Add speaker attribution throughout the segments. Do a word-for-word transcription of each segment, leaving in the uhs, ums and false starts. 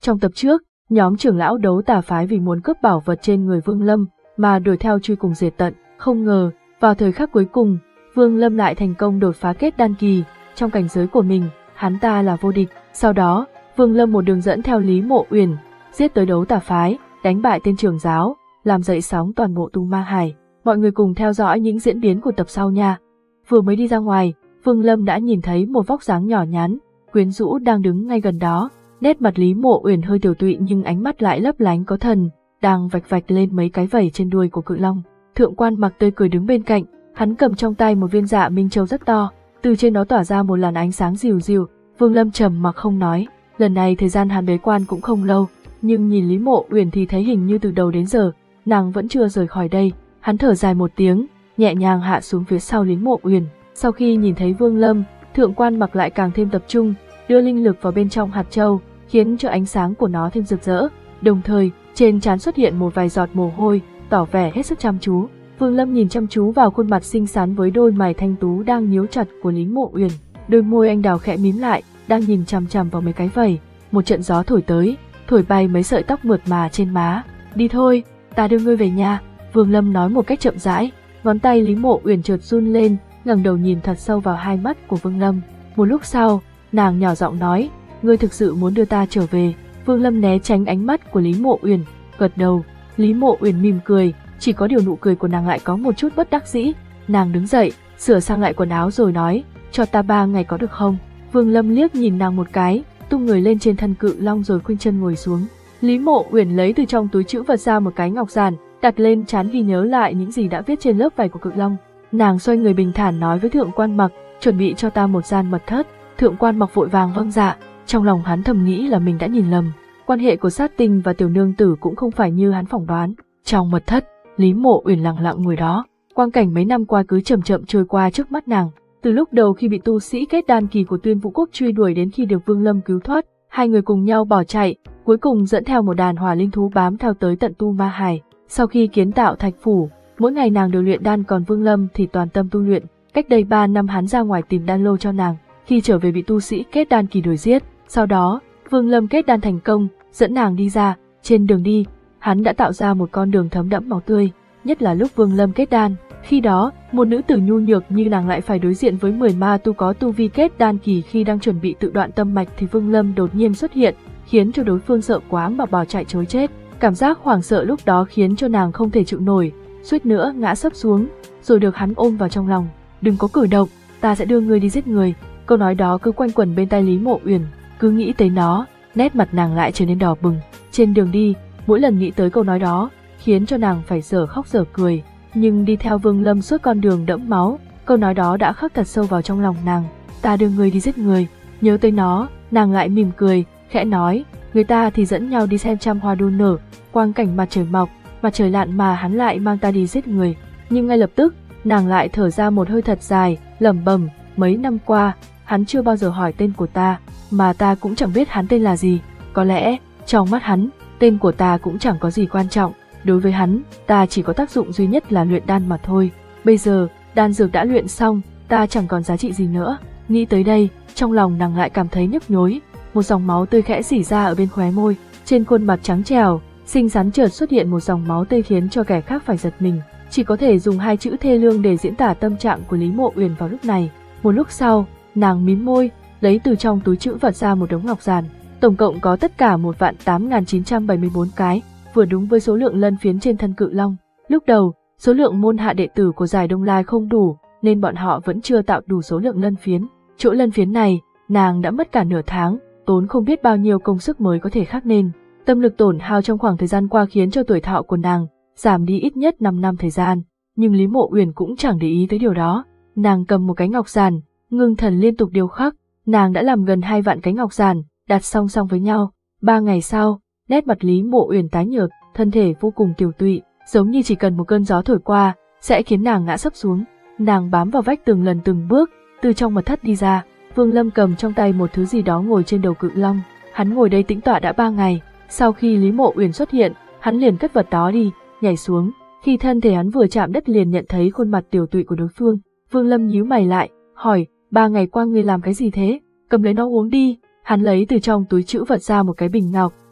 Speaker 1: Trong tập trước, nhóm trưởng lão đấu tà phái vì muốn cướp bảo vật trên người Vương Lâm mà đuổi theo truy cùng diệt tận, không ngờ, vào thời khắc cuối cùng, Vương Lâm lại thành công đột phá kết đan kỳ, trong cảnh giới của mình, hắn ta là vô địch. Sau đó, Vương Lâm một đường dẫn theo Lý Mộ Uyển, giết tới đấu tà phái, đánh bại tên trưởng giáo, làm dậy sóng toàn bộ Tu Ma Hải. Mọi người cùng theo dõi những diễn biến của tập sau nha. Vừa mới đi ra ngoài, Vương Lâm đã nhìn thấy một vóc dáng nhỏ nhắn, quyến rũ đang đứng ngay gần đó. Nét mặt Lý Mộ Uyển hơi tiểu tụy nhưng ánh mắt lại lấp lánh có thần, đang vạch vạch lên mấy cái vảy trên đuôi của cự long. Thượng Quan Mặc tươi cười đứng bên cạnh, hắn cầm trong tay một viên dạ minh châu rất to, từ trên nó tỏa ra một làn ánh sáng dịu dịu. Vương Lâm trầm mặc không nói, lần này thời gian hắn bế quan cũng không lâu, nhưng nhìn Lý Mộ Uyển thì thấy hình như từ đầu đến giờ, nàng vẫn chưa rời khỏi đây. Hắn thở dài một tiếng, nhẹ nhàng hạ xuống phía sau Lý Mộ Uyển. Sau khi nhìn thấy Vương Lâm, Thượng Quan Mặc lại càng thêm tập trung, đưa linh lực vào bên trong hạt châu, khiến cho ánh sáng của nó thêm rực rỡ. Đồng thời, trên trán xuất hiện một vài giọt mồ hôi, tỏ vẻ hết sức chăm chú. Vương Lâm nhìn chăm chú vào khuôn mặt xinh xắn với đôi mày thanh tú đang nhíu chặt của Lý Mộ Uyển, đôi môi anh đào khẽ mím lại, đang nhìn chằm chằm vào mấy cái vảy. Một trận gió thổi tới, thổi bay mấy sợi tóc mượt mà trên má. "Đi thôi, ta đưa ngươi về nhà." Vương Lâm nói một cách chậm rãi. Ngón tay Lý Mộ Uyển chợt run lên, ngẩng đầu nhìn thật sâu vào hai mắt của Vương Lâm. Một lúc sau, nàng nhỏ giọng nói, "Ngươi thực sự muốn đưa ta trở về?" Vương Lâm né tránh ánh mắt của Lý Mộ Uyển, gật đầu. Lý Mộ Uyển mỉm cười, chỉ có điều nụ cười của nàng lại có một chút bất đắc dĩ. Nàng đứng dậy, sửa sang lại quần áo rồi nói, "Cho ta ba ngày có được không?" Vương Lâm liếc nhìn nàng một cái, tung người lên trên thân cự long rồi khuynh chân ngồi xuống. Lý Mộ Uyển lấy từ trong túi trữ vật ra một cái ngọc giản, đặt lên trán ghi nhớ lại những gì đã viết trên lớp vảy của cự long. Nàng xoay người bình thản nói với Thượng Quan Mặc, "Chuẩn bị cho ta một gian mật thất." Thượng Quan Mặc vội vàng vâng dạ, trong lòng hắn thầm nghĩ là mình đã nhìn lầm. Quan hệ của Sát Tinh và tiểu nương tử cũng không phải như hắn phỏng đoán. Trong mật thất, Lý Mộ Uyển lặng lặng ngồi đó, quang cảnh mấy năm qua cứ chậm chậm trôi qua trước mắt nàng. Từ lúc đầu khi bị tu sĩ kết đan kỳ của Tuyên Vũ Quốc truy đuổi đến khi được Vương Lâm cứu thoát, hai người cùng nhau bỏ chạy, cuối cùng dẫn theo một đàn hỏa linh thú bám theo tới tận Tu Ma Hải. Sau khi kiến tạo thạch phủ, mỗi ngày nàng đều luyện đan, còn Vương Lâm thì toàn tâm tu luyện. Cách đây ba năm hắn ra ngoài tìm đan lô cho nàng, khi trở về bị tu sĩ kết đan kỳ đuổi giết. Sau đó, Vương Lâm kết đan thành công, dẫn nàng đi ra. Trên đường đi, hắn đã tạo ra một con đường thấm đẫm máu tươi. Nhất là lúc Vương Lâm kết đan, khi đó, một nữ tử nhu nhược như nàng lại phải đối diện với mười ma tu có tu vi kết đan kỳ. Khi đang chuẩn bị tự đoạn tâm mạch thì Vương Lâm đột nhiên xuất hiện, khiến cho đối phương sợ quá mà bỏ chạy trối chết. Cảm giác hoảng sợ lúc đó khiến cho nàng không thể chịu nổi, suýt nữa ngã sấp xuống, rồi được hắn ôm vào trong lòng. "Đừng có cử động, ta sẽ đưa ngươi đi giết người." Câu nói đó cứ quanh quẩn bên tai Lý Mộ Uyển, cứ nghĩ tới nó, nét mặt nàng lại trở nên đỏ bừng. Trên đường đi, mỗi lần nghĩ tới câu nói đó, khiến cho nàng phải dở khóc dở cười. Nhưng đi theo Vương Lâm suốt con đường đẫm máu, câu nói đó đã khắc thật sâu vào trong lòng nàng. "Ta đưa ngươi đi giết người." Nhớ tới nó, nàng lại mỉm cười, khẽ nói, "Người ta thì dẫn nhau đi xem trăm hoa đua nở, quang cảnh mặt trời mọc, mặt trời lặn mà hắn lại mang ta đi giết người." Nhưng ngay lập tức, nàng lại thở ra một hơi thật dài, lẩm bẩm, "Mấy năm qua, hắn chưa bao giờ hỏi tên của ta, mà ta cũng chẳng biết hắn tên là gì. Có lẽ, trong mắt hắn, tên của ta cũng chẳng có gì quan trọng. Đối với hắn, ta chỉ có tác dụng duy nhất là luyện đan mà thôi. Bây giờ, đan dược đã luyện xong, ta chẳng còn giá trị gì nữa." Nghĩ tới đây, trong lòng nàng lại cảm thấy nhức nhối, một dòng máu tươi khẽ rỉ ra ở bên khóe môi, trên khuôn mặt trắng trẻo, xinh xắn chợt xuất hiện một dòng máu tươi khiến cho kẻ khác phải giật mình. Chỉ có thể dùng hai chữ thê lương để diễn tả tâm trạng của Lý Mộ Uyển vào lúc này. Một lúc sau, nàng mím môi, lấy từ trong túi trữ vật ra một đống ngọc giản, tổng cộng có tất cả một vạn tám nghìn chín trăm bảy mươi bốn cái, vừa đúng với số lượng lân phiến trên thân cự long. Lúc đầu, số lượng môn hạ đệ tử của Giải Đông Lai không đủ, nên bọn họ vẫn chưa tạo đủ số lượng lân phiến. Chỗ lân phiến này, nàng đã mất cả nửa tháng, tốn không biết bao nhiêu công sức mới có thể khắc nên. Tâm lực tổn hao trong khoảng thời gian qua khiến cho tuổi thọ của nàng giảm đi ít nhất năm năm thời gian, nhưng Lý Mộ Uyển cũng chẳng để ý tới điều đó. Nàng cầm một cái ngọc giản, ngưng thần liên tục điêu khắc, nàng đã làm gần hai vạn cái ngọc giản, đặt song song với nhau. Ba ngày sau, nét mặt Lý Mộ Uyển tái nhợt, thân thể vô cùng tiều tụy, giống như chỉ cần một cơn gió thổi qua sẽ khiến nàng ngã sấp xuống. Nàng bám vào vách tường lần từng bước, từ trong mật thất đi ra. Vương Lâm cầm trong tay một thứ gì đó ngồi trên đầu cự long. Hắn ngồi đây tĩnh tọa đã ba ngày. Sau khi Lý Mộ Uyển xuất hiện, hắn liền cất vật đó đi, nhảy xuống. Khi thân thể hắn vừa chạm đất liền nhận thấy khuôn mặt tiều tụy của đối phương. Vương Lâm nhíu mày lại, hỏi, "Ba ngày qua ngươi làm cái gì thế? Cầm lấy nó uống đi." Hắn lấy từ trong túi trữ vật ra một cái bình ngọc,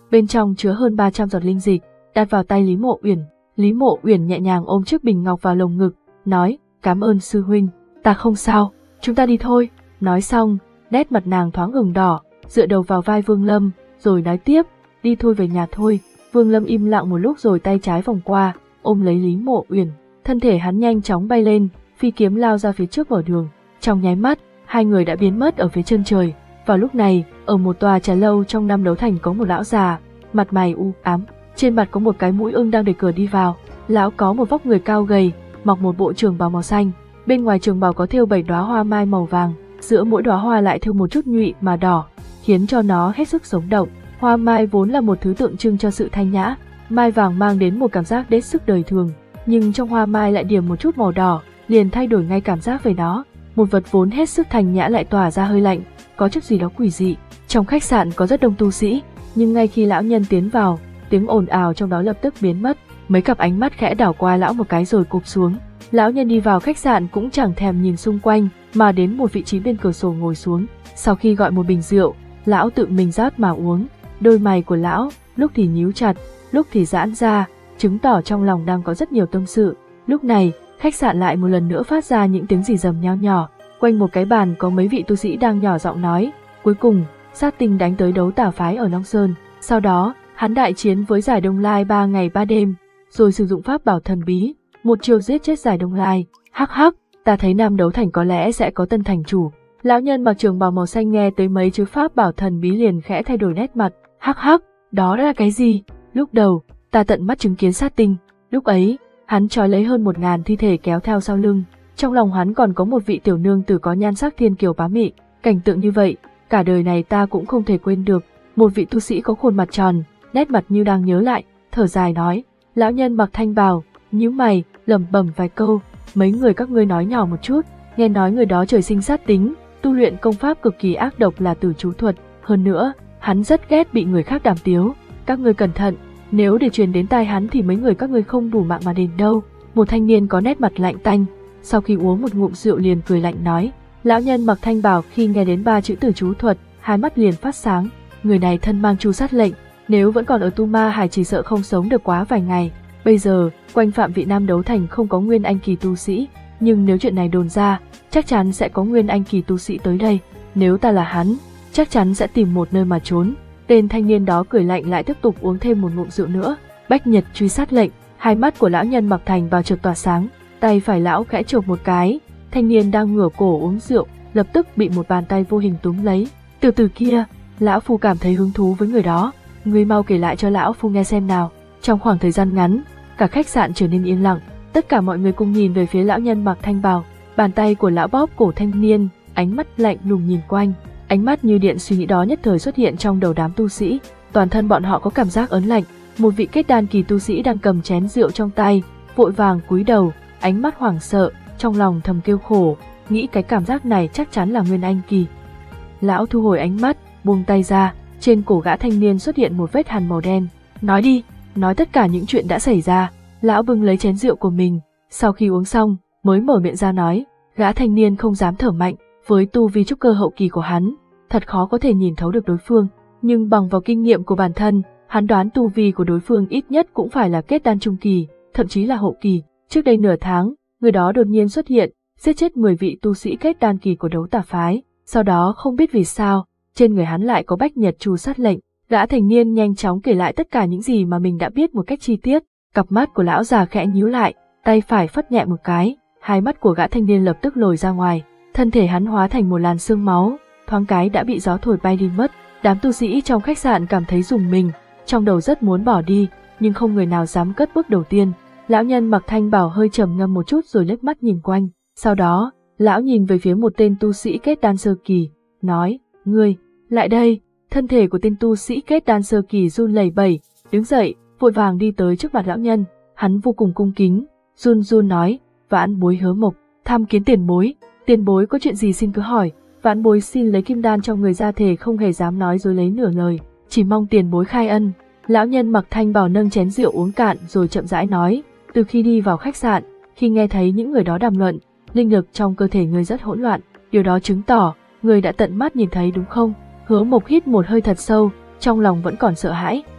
Speaker 1: bên trong chứa hơn ba trăm giọt linh dịch, đặt vào tay Lý Mộ Uyển. Lý Mộ Uyển nhẹ nhàng ôm chiếc bình ngọc vào lồng ngực, nói, cảm ơn sư huynh, ta không sao, chúng ta đi thôi. Nói xong, nét mặt nàng thoáng ửng đỏ, dựa đầu vào vai Vương Lâm, rồi nói tiếp, đi thôi về nhà thôi. Vương Lâm im lặng một lúc rồi tay trái vòng qua, ôm lấy Lý Mộ Uyển, thân thể hắn nhanh chóng bay lên, phi kiếm lao ra phía trước mở đường. Trong nháy mắt, hai người đã biến mất ở phía chân trời. Vào lúc này, ở một tòa trà lâu trong Nam Đấu Thành có một lão già, mặt mày u ám, trên mặt có một cái mũi ưng đang đẩy cửa đi vào. Lão có một vóc người cao gầy, mặc một bộ trường bào màu xanh, bên ngoài trường bào có thêu bảy đóa hoa mai màu vàng, giữa mỗi đóa hoa lại thêu một chút nhụy mà đỏ, khiến cho nó hết sức sống động. Hoa mai vốn là một thứ tượng trưng cho sự thanh nhã, mai vàng mang đến một cảm giác hết sức đời thường, nhưng trong hoa mai lại điểm một chút màu đỏ, liền thay đổi ngay cảm giác về nó. Một vật vốn hết sức thanh nhã lại tỏa ra hơi lạnh, có chút gì đó quỷ dị. Trong khách sạn có rất đông tu sĩ, nhưng ngay khi lão nhân tiến vào, tiếng ồn ào trong đó lập tức biến mất. Mấy cặp ánh mắt khẽ đảo qua lão một cái rồi cụp xuống. Lão nhân đi vào khách sạn cũng chẳng thèm nhìn xung quanh, mà đến một vị trí bên cửa sổ ngồi xuống. Sau khi gọi một bình rượu, lão tự mình rót mà uống. Đôi mày của lão lúc thì nhíu chặt, lúc thì giãn ra, chứng tỏ trong lòng đang có rất nhiều tâm sự. Lúc này, khách sạn lại một lần nữa phát ra những tiếng rì rầm nho nhỏ. Quanh một cái bàn có mấy vị tu sĩ đang nhỏ giọng nói. Cuối cùng, Sát Tinh đánh tới Đấu Tả phái ở Long Sơn. Sau đó, hắn đại chiến với Giải Đông Lai ba ngày ba đêm, rồi sử dụng pháp bảo thần bí, một chiêu giết chết Giải Đông Lai. Hắc hắc, ta thấy Nam Đấu Thành có lẽ sẽ có tân thành chủ. Lão nhân mặc trường bào màu xanh nghe tới mấy chữ pháp bảo thần bí liền khẽ thay đổi nét mặt. Hắc hắc, đó là cái gì? Lúc đầu, ta tận mắt chứng kiến Sát Tinh. Lúc ấy, hắn trói lấy hơn một ngàn thi thể kéo theo sau lưng. Trong lòng hắn còn có một vị tiểu nương tử có nhan sắc thiên kiều bá mị. Cảnh tượng như vậy, cả đời này ta cũng không thể quên được. Một vị tu sĩ có khuôn mặt tròn, nét mặt như đang nhớ lại, thở dài nói. Lão nhân mặc thanh bào, nhíu mày, lẩm bẩm vài câu. Mấy người các ngươi nói nhỏ một chút. Nghe nói người đó trời sinh sát tính, tu luyện công pháp cực kỳ ác độc là Tử Chú thuật. Hơn nữa, hắn rất ghét bị người khác đàm tiếu. Các ngươi cẩn thận, nếu để truyền đến tai hắn thì mấy người các ngươi không đủ mạng mà đền đâu. Một thanh niên có nét mặt lạnh tanh, sau khi uống một ngụm rượu liền cười lạnh nói. Lão nhân mặc thanh bào khi nghe đến ba chữ Tử Chú thuật, hai mắt liền phát sáng. Người này thân mang chu sát lệnh, nếu vẫn còn ở Tu Ma Hải chỉ sợ không sống được quá vài ngày. Bây giờ, quanh phạm vị Nam Đấu Thành không có nguyên anh kỳ tu sĩ, nhưng nếu chuyện này đồn ra, chắc chắn sẽ có nguyên anh kỳ tu sĩ tới đây. Nếu ta là hắn, chắc chắn sẽ tìm một nơi mà trốn. Tên thanh niên đó cười lạnh lại tiếp tục uống thêm một ngụm rượu nữa. Bách Nhật truy sát lệnh, hai mắt của lão nhân mặc thành bào chợt tỏa sáng, tay phải lão khẽ chộp một cái, thanh niên đang ngửa cổ uống rượu, lập tức bị một bàn tay vô hình túm lấy. Từ từ kia, lão phu cảm thấy hứng thú với người đó, ngươi mau kể lại cho lão phu nghe xem nào. Trong khoảng thời gian ngắn, cả khách sạn trở nên yên lặng, tất cả mọi người cùng nhìn về phía lão nhân mặc thanh bào. Bàn tay của lão bóp cổ thanh niên, ánh mắt lạnh lùng nhìn quanh, ánh mắt như điện suy nghĩ đó nhất thời xuất hiện trong đầu đám tu sĩ, toàn thân bọn họ có cảm giác ớn lạnh. Một vị kết đan kỳ tu sĩ đang cầm chén rượu trong tay, vội vàng cúi đầu, ánh mắt hoảng sợ, trong lòng thầm kêu khổ, nghĩ cái cảm giác này chắc chắn là nguyên anh kỳ. Lão thu hồi ánh mắt, buông tay ra, trên cổ gã thanh niên xuất hiện một vết hằn màu đen. Nói đi, nói tất cả những chuyện đã xảy ra. Lão bưng lấy chén rượu của mình, sau khi uống xong, mới mở miệng ra nói. Gã thanh niên không dám thở mạnh, với tu vi trúc cơ hậu kỳ của hắn, thật khó có thể nhìn thấu được đối phương, nhưng bằng vào kinh nghiệm của bản thân, hắn đoán tu vi của đối phương ít nhất cũng phải là kết đan trung kỳ, thậm chí là hậu kỳ. Trước đây nửa tháng, người đó đột nhiên xuất hiện, giết chết mười vị tu sĩ kết đan kỳ của Đấu Tả phái, sau đó không biết vì sao, trên người hắn lại có Bách Nhật chu sát lệnh. Gã thành niên nhanh chóng kể lại tất cả những gì mà mình đã biết một cách chi tiết. Cặp mắt của lão già khẽ nhíu lại, tay phải phất nhẹ một cái, hai mắt của gã thanh niên lập tức lồi ra ngoài, thân thể hắn hóa thành một làn sương máu, thoáng cái đã bị gió thổi bay đi mất. Đám tu sĩ trong khách sạn cảm thấy rùng mình, trong đầu rất muốn bỏ đi, nhưng không người nào dám cất bước đầu tiên. Lão nhân mặc thanh bào hơi trầm ngâm một chút rồi liếc mắt nhìn quanh, sau đó, lão nhìn về phía một tên tu sĩ kết đan sơ kỳ, nói, ngươi, lại đây. Thân thể của tên tu sĩ kết đan sơ kỳ run lẩy bẩy, đứng dậy, vội vàng đi tới trước mặt lão nhân, hắn vô cùng cung kính, run run nói, vãn bối Hứa Mộc, tham kiến tiền bối, tiền bối có chuyện gì xin cứ hỏi. Vãn bối xin lấy kim đan trong người ra thể không hề dám nói dối lấy nửa lời, chỉ mong tiền bối khai ân. Lão nhân mặc thanh bào nâng chén rượu uống cạn rồi chậm rãi nói, từ khi đi vào khách sạn, khi nghe thấy những người đó đàm luận, linh lực trong cơ thể người rất hỗn loạn, điều đó chứng tỏ, người đã tận mắt nhìn thấy đúng không? Hứa Mộc hít một hơi thật sâu, trong lòng vẫn còn sợ hãi,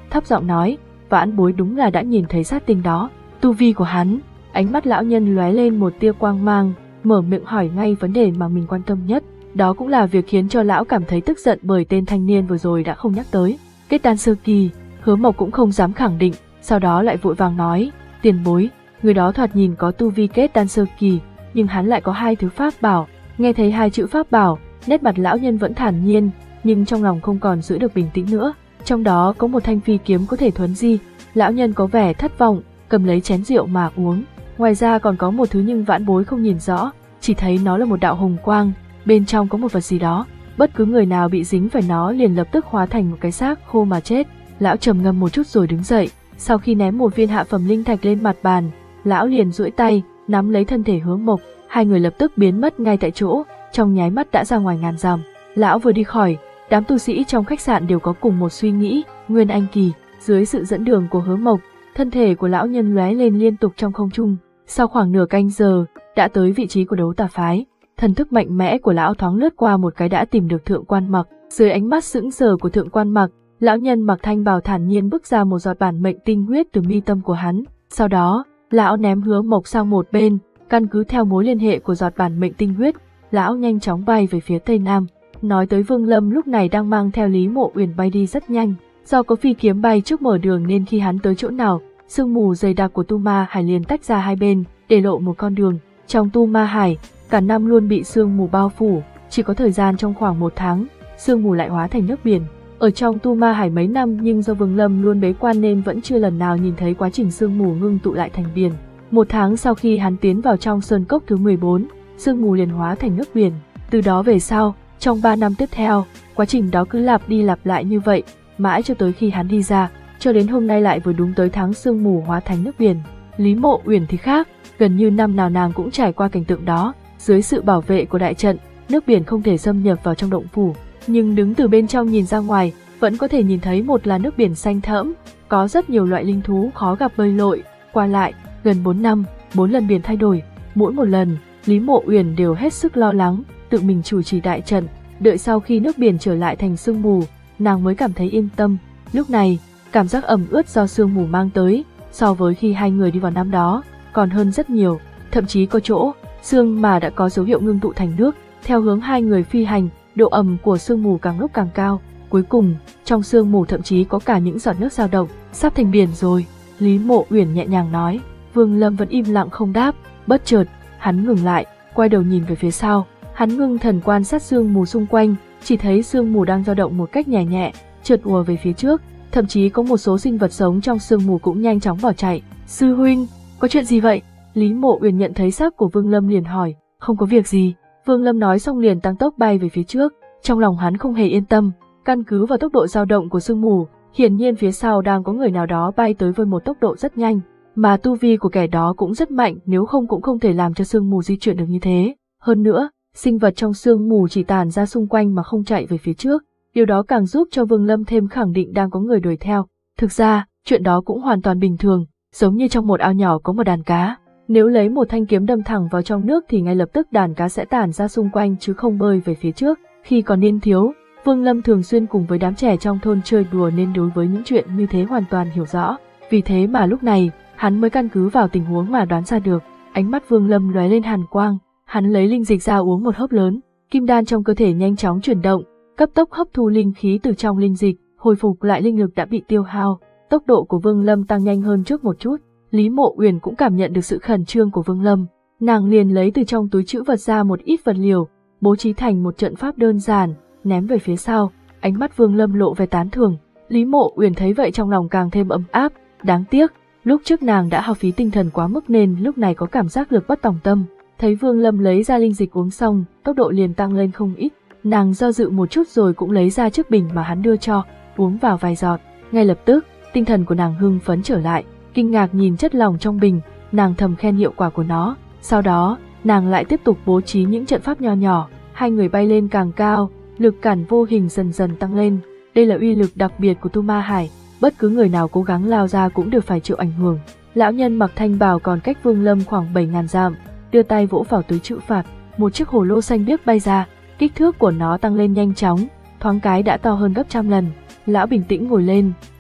Speaker 1: thấp giọng nói, vãn bối đúng là đã nhìn thấy sát tinh đó. Tu vi của hắn. Ánh mắt lão nhân lóe lên một tia quang mang, mở miệng hỏi ngay vấn đề mà mình quan tâm nhất. Đó cũng là việc khiến cho lão cảm thấy tức giận bởi tên thanh niên vừa rồi đã không nhắc tới. Kết đan sơ kỳ, Hứa Mộc cũng không dám khẳng định, sau đó lại vội vàng nói, tiền bối, người đó thoạt nhìn có tu vi kết đan sơ kỳ, nhưng hắn lại có hai thứ pháp bảo. Nghe thấy hai chữ pháp bảo, nét mặt lão nhân vẫn thản nhiên, nhưng trong lòng không còn giữ được bình tĩnh nữa. Trong đó có một thanh phi kiếm có thể thuấn di. Lão nhân có vẻ thất vọng, cầm lấy chén rượu mà uống. Ngoài ra còn có một thứ nhưng vãn bối không nhìn rõ, chỉ thấy nó là một đạo hồng quang, bên trong có một vật gì đó. Bất cứ người nào bị dính phải nó liền lập tức hóa thành một cái xác khô mà chết. Lão trầm ngâm một chút rồi đứng dậy, sau khi ném một viên hạ phẩm linh thạch lên mặt bàn, lão liền duỗi tay, nắm lấy thân thể Hứa Mộc, hai người lập tức biến mất ngay tại chỗ, trong nháy mắt đã ra ngoài ngàn dặm. Lão vừa đi khỏi, đám tu sĩ trong khách sạn đều có cùng một suy nghĩ, Nguyên Anh kỳ. Dưới sự dẫn đường của Hứa Mộc, thân thể của lão nhân lóe lên liên tục trong không trung. Sau khoảng nửa canh giờ, đã tới vị trí của đấu tà phái. Thần thức mạnh mẽ của lão thoáng lướt qua một cái đã tìm được Thượng Quan Mặc. Dưới ánh mắt sững sờ của Thượng Quan Mặc, lão nhân mặc thanh bào thản nhiên bước ra một giọt bản mệnh tinh huyết từ mi tâm của hắn. Sau đó, lão ném Hứa Mộc sang một bên, căn cứ theo mối liên hệ của giọt bản mệnh tinh huyết, lão nhanh chóng bay về phía tây nam. Nói tới Vương Lâm lúc này đang mang theo Lý Mộ Uyển bay đi rất nhanh, do có phi kiếm bay trước mở đường nên khi hắn tới chỗ nào, sương mù dày đặc của Tu Ma Hải liền tách ra hai bên, để lộ một con đường. Trong Tu Ma Hải, cả năm luôn bị sương mù bao phủ, chỉ có thời gian trong khoảng một tháng, sương mù lại hóa thành nước biển. Ở trong Tu Ma Hải mấy năm nhưng do Vương Lâm luôn bế quan nên vẫn chưa lần nào nhìn thấy quá trình sương mù ngưng tụ lại thành biển. Một tháng sau khi hắn tiến vào trong sơn cốc thứ mười bốn, sương mù liền hóa thành nước biển. Từ đó về sau, trong ba năm tiếp theo, quá trình đó cứ lặp đi lặp lại như vậy, mãi cho tới khi hắn đi ra, cho đến hôm nay lại vừa đúng tới tháng sương mù hóa thành nước biển. Lý Mộ Uyển thì khác, gần như năm nào nàng cũng trải qua cảnh tượng đó. Dưới sự bảo vệ của đại trận, nước biển không thể xâm nhập vào trong động phủ, nhưng đứng từ bên trong nhìn ra ngoài, vẫn có thể nhìn thấy một là nước biển xanh thẫm, có rất nhiều loại linh thú khó gặp bơi lội, qua lại. Gần bốn năm, bốn lần biển thay đổi, mỗi một lần, Lý Mộ Uyển đều hết sức lo lắng, tự mình chủ trì đại trận, đợi sau khi nước biển trở lại thành sương mù, nàng mới cảm thấy yên tâm. Lúc này, cảm giác ẩm ướt do sương mù mang tới, so với khi hai người đi vào năm đó, còn hơn rất nhiều, thậm chí có chỗ, sương mà đã có dấu hiệu ngưng tụ thành nước. Theo hướng hai người phi hành, độ ẩm của sương mù càng lúc càng cao, cuối cùng, trong sương mù thậm chí có cả những giọt nước dao động, sắp thành biển rồi. Lý Mộ Uyển nhẹ nhàng nói. Vương Lâm vẫn im lặng không đáp, bất chợt, hắn ngừng lại, quay đầu nhìn về phía sau, hắn ngưng thần quan sát sương mù xung quanh, chỉ thấy sương mù đang dao động một cách nhẹ nhẹ, chợt ùa về phía trước, thậm chí có một số sinh vật sống trong sương mù cũng nhanh chóng bỏ chạy. Sư huynh, có chuyện gì vậy? Lý Mộ Uyển nhận thấy sắc của Vương Lâm liền hỏi. Không có việc gì. Vương Lâm nói xong liền tăng tốc bay về phía trước, trong lòng hắn không hề yên tâm, căn cứ vào tốc độ dao động của sương mù, hiển nhiên phía sau đang có người nào đó bay tới với một tốc độ rất nhanh. Mà tu vi của kẻ đó cũng rất mạnh, nếu không cũng không thể làm cho sương mù di chuyển được như thế. Hơn nữa, sinh vật trong sương mù chỉ tản ra xung quanh mà không chạy về phía trước. Điều đó càng giúp cho Vương Lâm thêm khẳng định đang có người đuổi theo. Thực ra, chuyện đó cũng hoàn toàn bình thường, giống như trong một ao nhỏ có một đàn cá. Nếu lấy một thanh kiếm đâm thẳng vào trong nước thì ngay lập tức đàn cá sẽ tản ra xung quanh chứ không bơi về phía trước. Khi còn niên thiếu, Vương Lâm thường xuyên cùng với đám trẻ trong thôn chơi đùa nên đối với những chuyện như thế hoàn toàn hiểu rõ. Vì thế mà lúc này, hắn mới căn cứ vào tình huống mà đoán ra được. Ánh mắt Vương Lâm lóe lên hàn quang, hắn lấy linh dịch ra uống một hớp lớn, kim đan trong cơ thể nhanh chóng chuyển động, cấp tốc hấp thu linh khí từ trong linh dịch, hồi phục lại linh lực đã bị tiêu hao. Tốc độ của Vương Lâm tăng nhanh hơn trước một chút. Lý Mộ Uyển cũng cảm nhận được sự khẩn trương của Vương Lâm, nàng liền lấy từ trong túi trữ vật ra một ít vật liều, bố trí thành một trận pháp đơn giản, ném về phía sau. Ánh mắt Vương Lâm lộ vẻ tán thưởng. Lý Mộ Uyển thấy vậy trong lòng càng thêm ấm áp, đáng tiếc, lúc trước nàng đã hao phí tinh thần quá mức nên lúc này có cảm giác lực bất tòng tâm. Thấy Vương Lâm lấy ra linh dịch uống xong, tốc độ liền tăng lên không ít. Nàng do dự một chút rồi cũng lấy ra chiếc bình mà hắn đưa cho, uống vào vài giọt. Ngay lập tức, tinh thần của nàng hưng phấn trở lại, kinh ngạc nhìn chất lỏng trong bình, nàng thầm khen hiệu quả của nó. Sau đó, nàng lại tiếp tục bố trí những trận pháp nho nhỏ, hai người bay lên càng cao, lực cản vô hình dần dần tăng lên. Đây là uy lực đặc biệt của Tu Ma Hải, bất cứ người nào cố gắng lao ra cũng đều phải chịu ảnh hưởng. Lão nhân mặc thanh bào còn cách Vương Lâm khoảng bảy ngàn dặm, đưa tay vỗ vào túi trữ phạt, một chiếc hồ lô xanh biếc bay ra, kích thước của nó tăng lên nhanh chóng, thoáng cái đã to hơn gấp trăm lần. Lão bình tĩnh ngồi lên,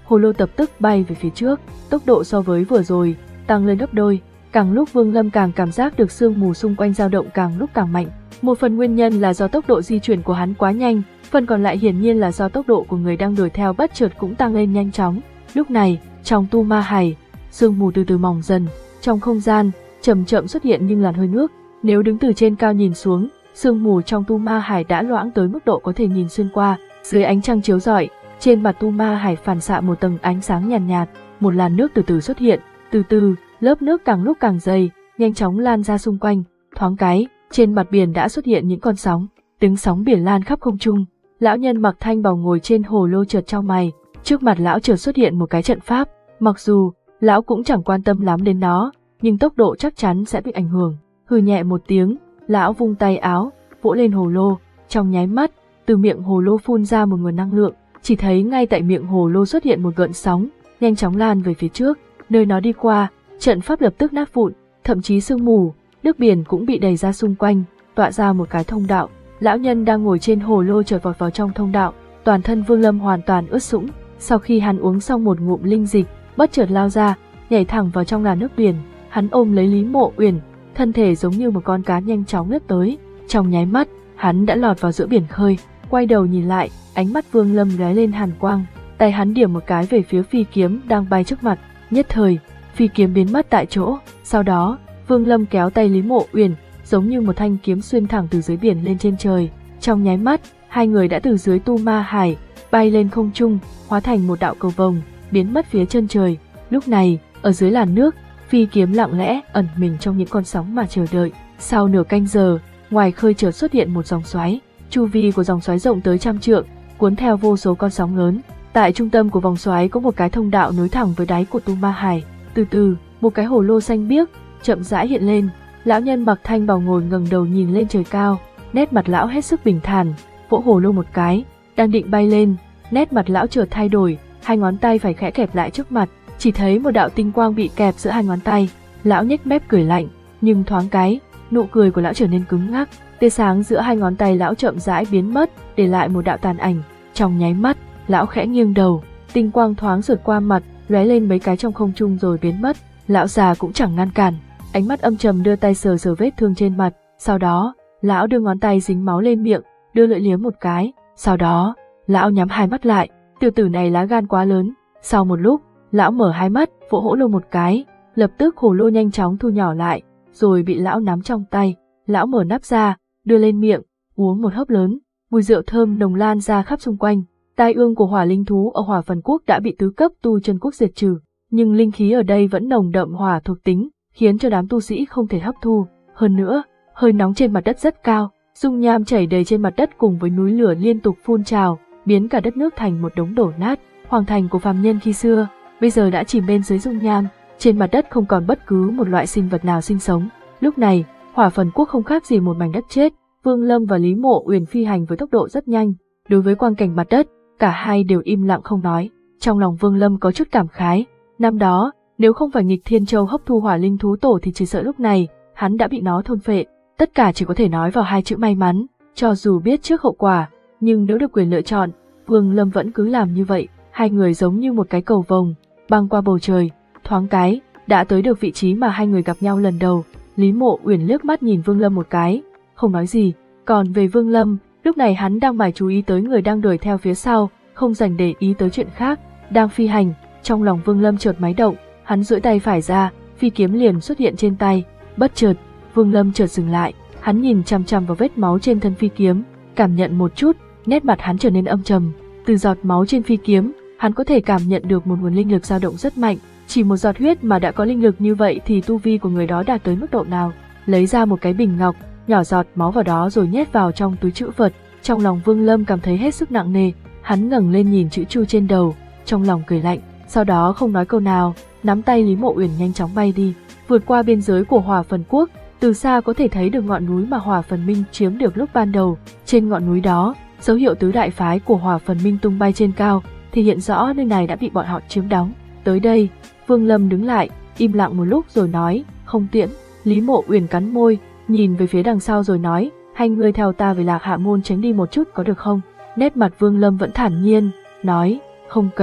Speaker 1: hồ lô lập tức bay về phía trước, tốc độ so với vừa rồi tăng lên gấp đôi. Càng lúc Vương Lâm càng cảm giác được sương mù xung quanh dao động càng lúc càng mạnh. Một phần nguyên nhân là do tốc độ di chuyển của hắn quá nhanh, phần còn lại hiển nhiên là do tốc độ của người đang đuổi theo bất chợt cũng tăng lên nhanh chóng. Lúc này, trong tu ma hải, sương mù từ từ mỏng dần, trong không gian chậm chậm xuất hiện những làn hơi nước. Nếu đứng từ trên cao nhìn xuống, sương mù trong tu ma hải đã loãng tới mức độ có thể nhìn xuyên qua. Dưới ánh trăng chiếu rọi, trên mặt tu ma hải phản xạ một tầng ánh sáng nhàn nhạt, nhạt, một làn nước từ từ xuất hiện. Từ từ, lớp nước càng lúc càng dày, nhanh chóng lan ra xung quanh. Thoáng cái, trên mặt biển đã xuất hiện những con sóng, tiếng sóng biển lan khắp không trung. Lão nhân mặc thanh bào ngồi trên hồ lô chợt chau mày, trước mặt lão chợt xuất hiện một cái trận pháp. Mặc dù lão cũng chẳng quan tâm lắm đến nó, nhưng tốc độ chắc chắn sẽ bị ảnh hưởng. Hừ nhẹ một tiếng, lão vung tay áo, vỗ lên hồ lô. Trong nháy mắt, từ miệng hồ lô phun ra một nguồn năng lượng. Chỉ thấy ngay tại miệng hồ lô xuất hiện một gợn sóng, nhanh chóng lan về phía trước. Nơi nó đi qua, trận pháp lập tức nát vụn, thậm chí sương mù, nước biển cũng bị đẩy ra xung quanh, tọa ra một cái thông đạo. Lão nhân đang ngồi trên hồ lô chợt vọt vào trong thông đạo, toàn thân Vương Lâm hoàn toàn ướt sũng. Sau khi hắn uống xong một ngụm linh dịch, bất chợt lao ra, nhảy thẳng vào trong làn nước biển. Hắn ôm lấy Lý Mộ Uyển, thân thể giống như một con cá nhanh chóng lướt tới. Trong nháy mắt, hắn đã lọt vào giữa biển khơi. Quay đầu nhìn lại, ánh mắt Vương Lâm lóe lên hàn quang, tay hắn điểm một cái về phía phi kiếm đang bay trước mặt. Nhất thời, phi kiếm biến mất tại chỗ. Sau đó, Vương Lâm kéo tay Lý Mộ Uyển, giống như một thanh kiếm xuyên thẳng từ dưới biển lên trên trời. Trong nháy mắt, hai người đã từ dưới tu ma hải bay lên không trung, hóa thành một đạo cầu vồng, biến mất phía chân trời. Lúc này, ở dưới làn nước, phi kiếm lặng lẽ ẩn mình trong những con sóng mà chờ đợi. Sau nửa canh giờ, ngoài khơi chợt xuất hiện một dòng xoáy. Chu vi của dòng xoáy rộng tới trăm trượng, cuốn theo vô số con sóng lớn. Tại trung tâm của vòng xoáy có một cái thông đạo nối thẳng với đáy của tu ma hải. Từ từ, một cái hồ lô xanh biếc chậm rãi hiện lên. Lão nhân mặc thanh bào ngồi ngẩng đầu nhìn lên trời cao, nét mặt lão hết sức bình thản, vỗ hồ lô một cái, đang định bay lên, nét mặt lão chợt thay đổi, hai ngón tay phải khẽ kẹp lại trước mặt, chỉ thấy một đạo tinh quang bị kẹp giữa hai ngón tay. Lão nhếch mép cười lạnh, nhưng thoáng cái, nụ cười của lão trở nên cứng ngắc. Tia sáng giữa hai ngón tay lão chậm rãi biến mất, để lại một đạo tàn ảnh. Trong nháy mắt, lão khẽ nghiêng đầu, tinh quang thoáng sượt qua mặt, lóe lên mấy cái trong không trung rồi biến mất. Lão già cũng chẳng ngăn cản, ánh mắt âm trầm đưa tay sờ sờ vết thương trên mặt. Sau đó, lão đưa ngón tay dính máu lên miệng, đưa lưỡi liếm một cái. Sau đó, lão nhắm hai mắt lại. Tiểu tử này lá gan quá lớn. Sau một lúc, lão mở hai mắt, vỗ hỗ lô một cái, lập tức hồ lô nhanh chóng thu nhỏ lại, rồi bị lão nắm trong tay. Lão mở nắp ra, đưa lên miệng, uống một hớp lớn, mùi rượu thơm nồng lan ra khắp xung quanh. Tai ương của hỏa linh thú ở Hỏa Phần Quốc đã bị tứ cấp tu chân quốc diệt trừ, nhưng linh khí ở đây vẫn nồng đậm hỏa thuộc tính, khiến cho đám tu sĩ không thể hấp thu. Hơn nữa, hơi nóng trên mặt đất rất cao, dung nham chảy đầy trên mặt đất cùng với núi lửa liên tục phun trào, biến cả đất nước thành một đống đổ nát. Hoàng thành của phàm nhân khi xưa, bây giờ đã chìm bên dưới dung nham, trên mặt đất không còn bất cứ một loại sinh vật nào sinh sống. Lúc này, Hỏa Phần Quốc không khác gì một mảnh đất chết. Vương Lâm và Lý Mộ Uyển phi hành với tốc độ rất nhanh. Đối với quang cảnh mặt đất, cả hai đều im lặng không nói. Trong lòng Vương Lâm có chút cảm khái. Năm đó, nếu không phải nghịch Thiên Châu hấp thu hỏa linh thú tổ thì chỉ sợ lúc này, hắn đã bị nó thôn phệ. Tất cả chỉ có thể nói vào hai chữ may mắn. Cho dù biết trước hậu quả, nhưng nếu được quyền lựa chọn, Vương Lâm vẫn cứ làm như vậy. Hai người giống như một cái cầu vồng, băng qua bầu trời. Thoáng cái, đã tới được vị trí mà hai người gặp nhau lần đầu. Lý Mộ Uyển liếc mắt nhìn Vương Lâm một cái, không nói gì. Còn về Vương Lâm, lúc này hắn đang mải chú ý tới người đang đuổi theo phía sau, không dành để ý tới chuyện khác. Đang phi hành, trong lòng Vương Lâm chợt máy động, hắn duỗi tay phải ra, phi kiếm liền xuất hiện trên tay. Bất chợt, Vương Lâm chợt dừng lại, hắn nhìn chằm chằm vào vết máu trên thân phi kiếm, cảm nhận một chút, nét mặt hắn trở nên âm trầm. Từ giọt máu trên phi kiếm, hắn có thể cảm nhận được một nguồn linh lực dao động rất mạnh. Chỉ một giọt huyết mà đã có linh lực như vậy thì tu vi của người đó đạt tới mức độ nào? Lấy ra một cái bình ngọc, nhỏ giọt máu vào đó rồi nhét vào trong túi trữ vật. Trong lòng Vương Lâm cảm thấy hết sức nặng nề, hắn ngẩng lên nhìn chữ chu trên đầu, trong lòng cười lạnh, sau đó không nói câu nào, nắm tay Lý Mộ Uyển nhanh chóng bay đi, vượt qua biên giới của Hỏa Phần Quốc. Từ xa có thể thấy được ngọn núi mà Hỏa Phần Minh chiếm được lúc ban đầu. Trên ngọn núi đó, dấu hiệu tứ đại phái của Hỏa Phần Minh tung bay trên cao, thì hiện rõ nơi này đã bị bọn họ chiếm đóng. Tới đây, Vương Lâm đứng lại, im lặng một lúc rồi nói, không tiễn. Lý Mộ Uyển cắn môi, nhìn về phía đằng sau rồi nói, hai người theo ta về Lạc Hạ Môn tránh đi một chút có được không? Nét mặt Vương Lâm vẫn thản nhiên, nói, không cần.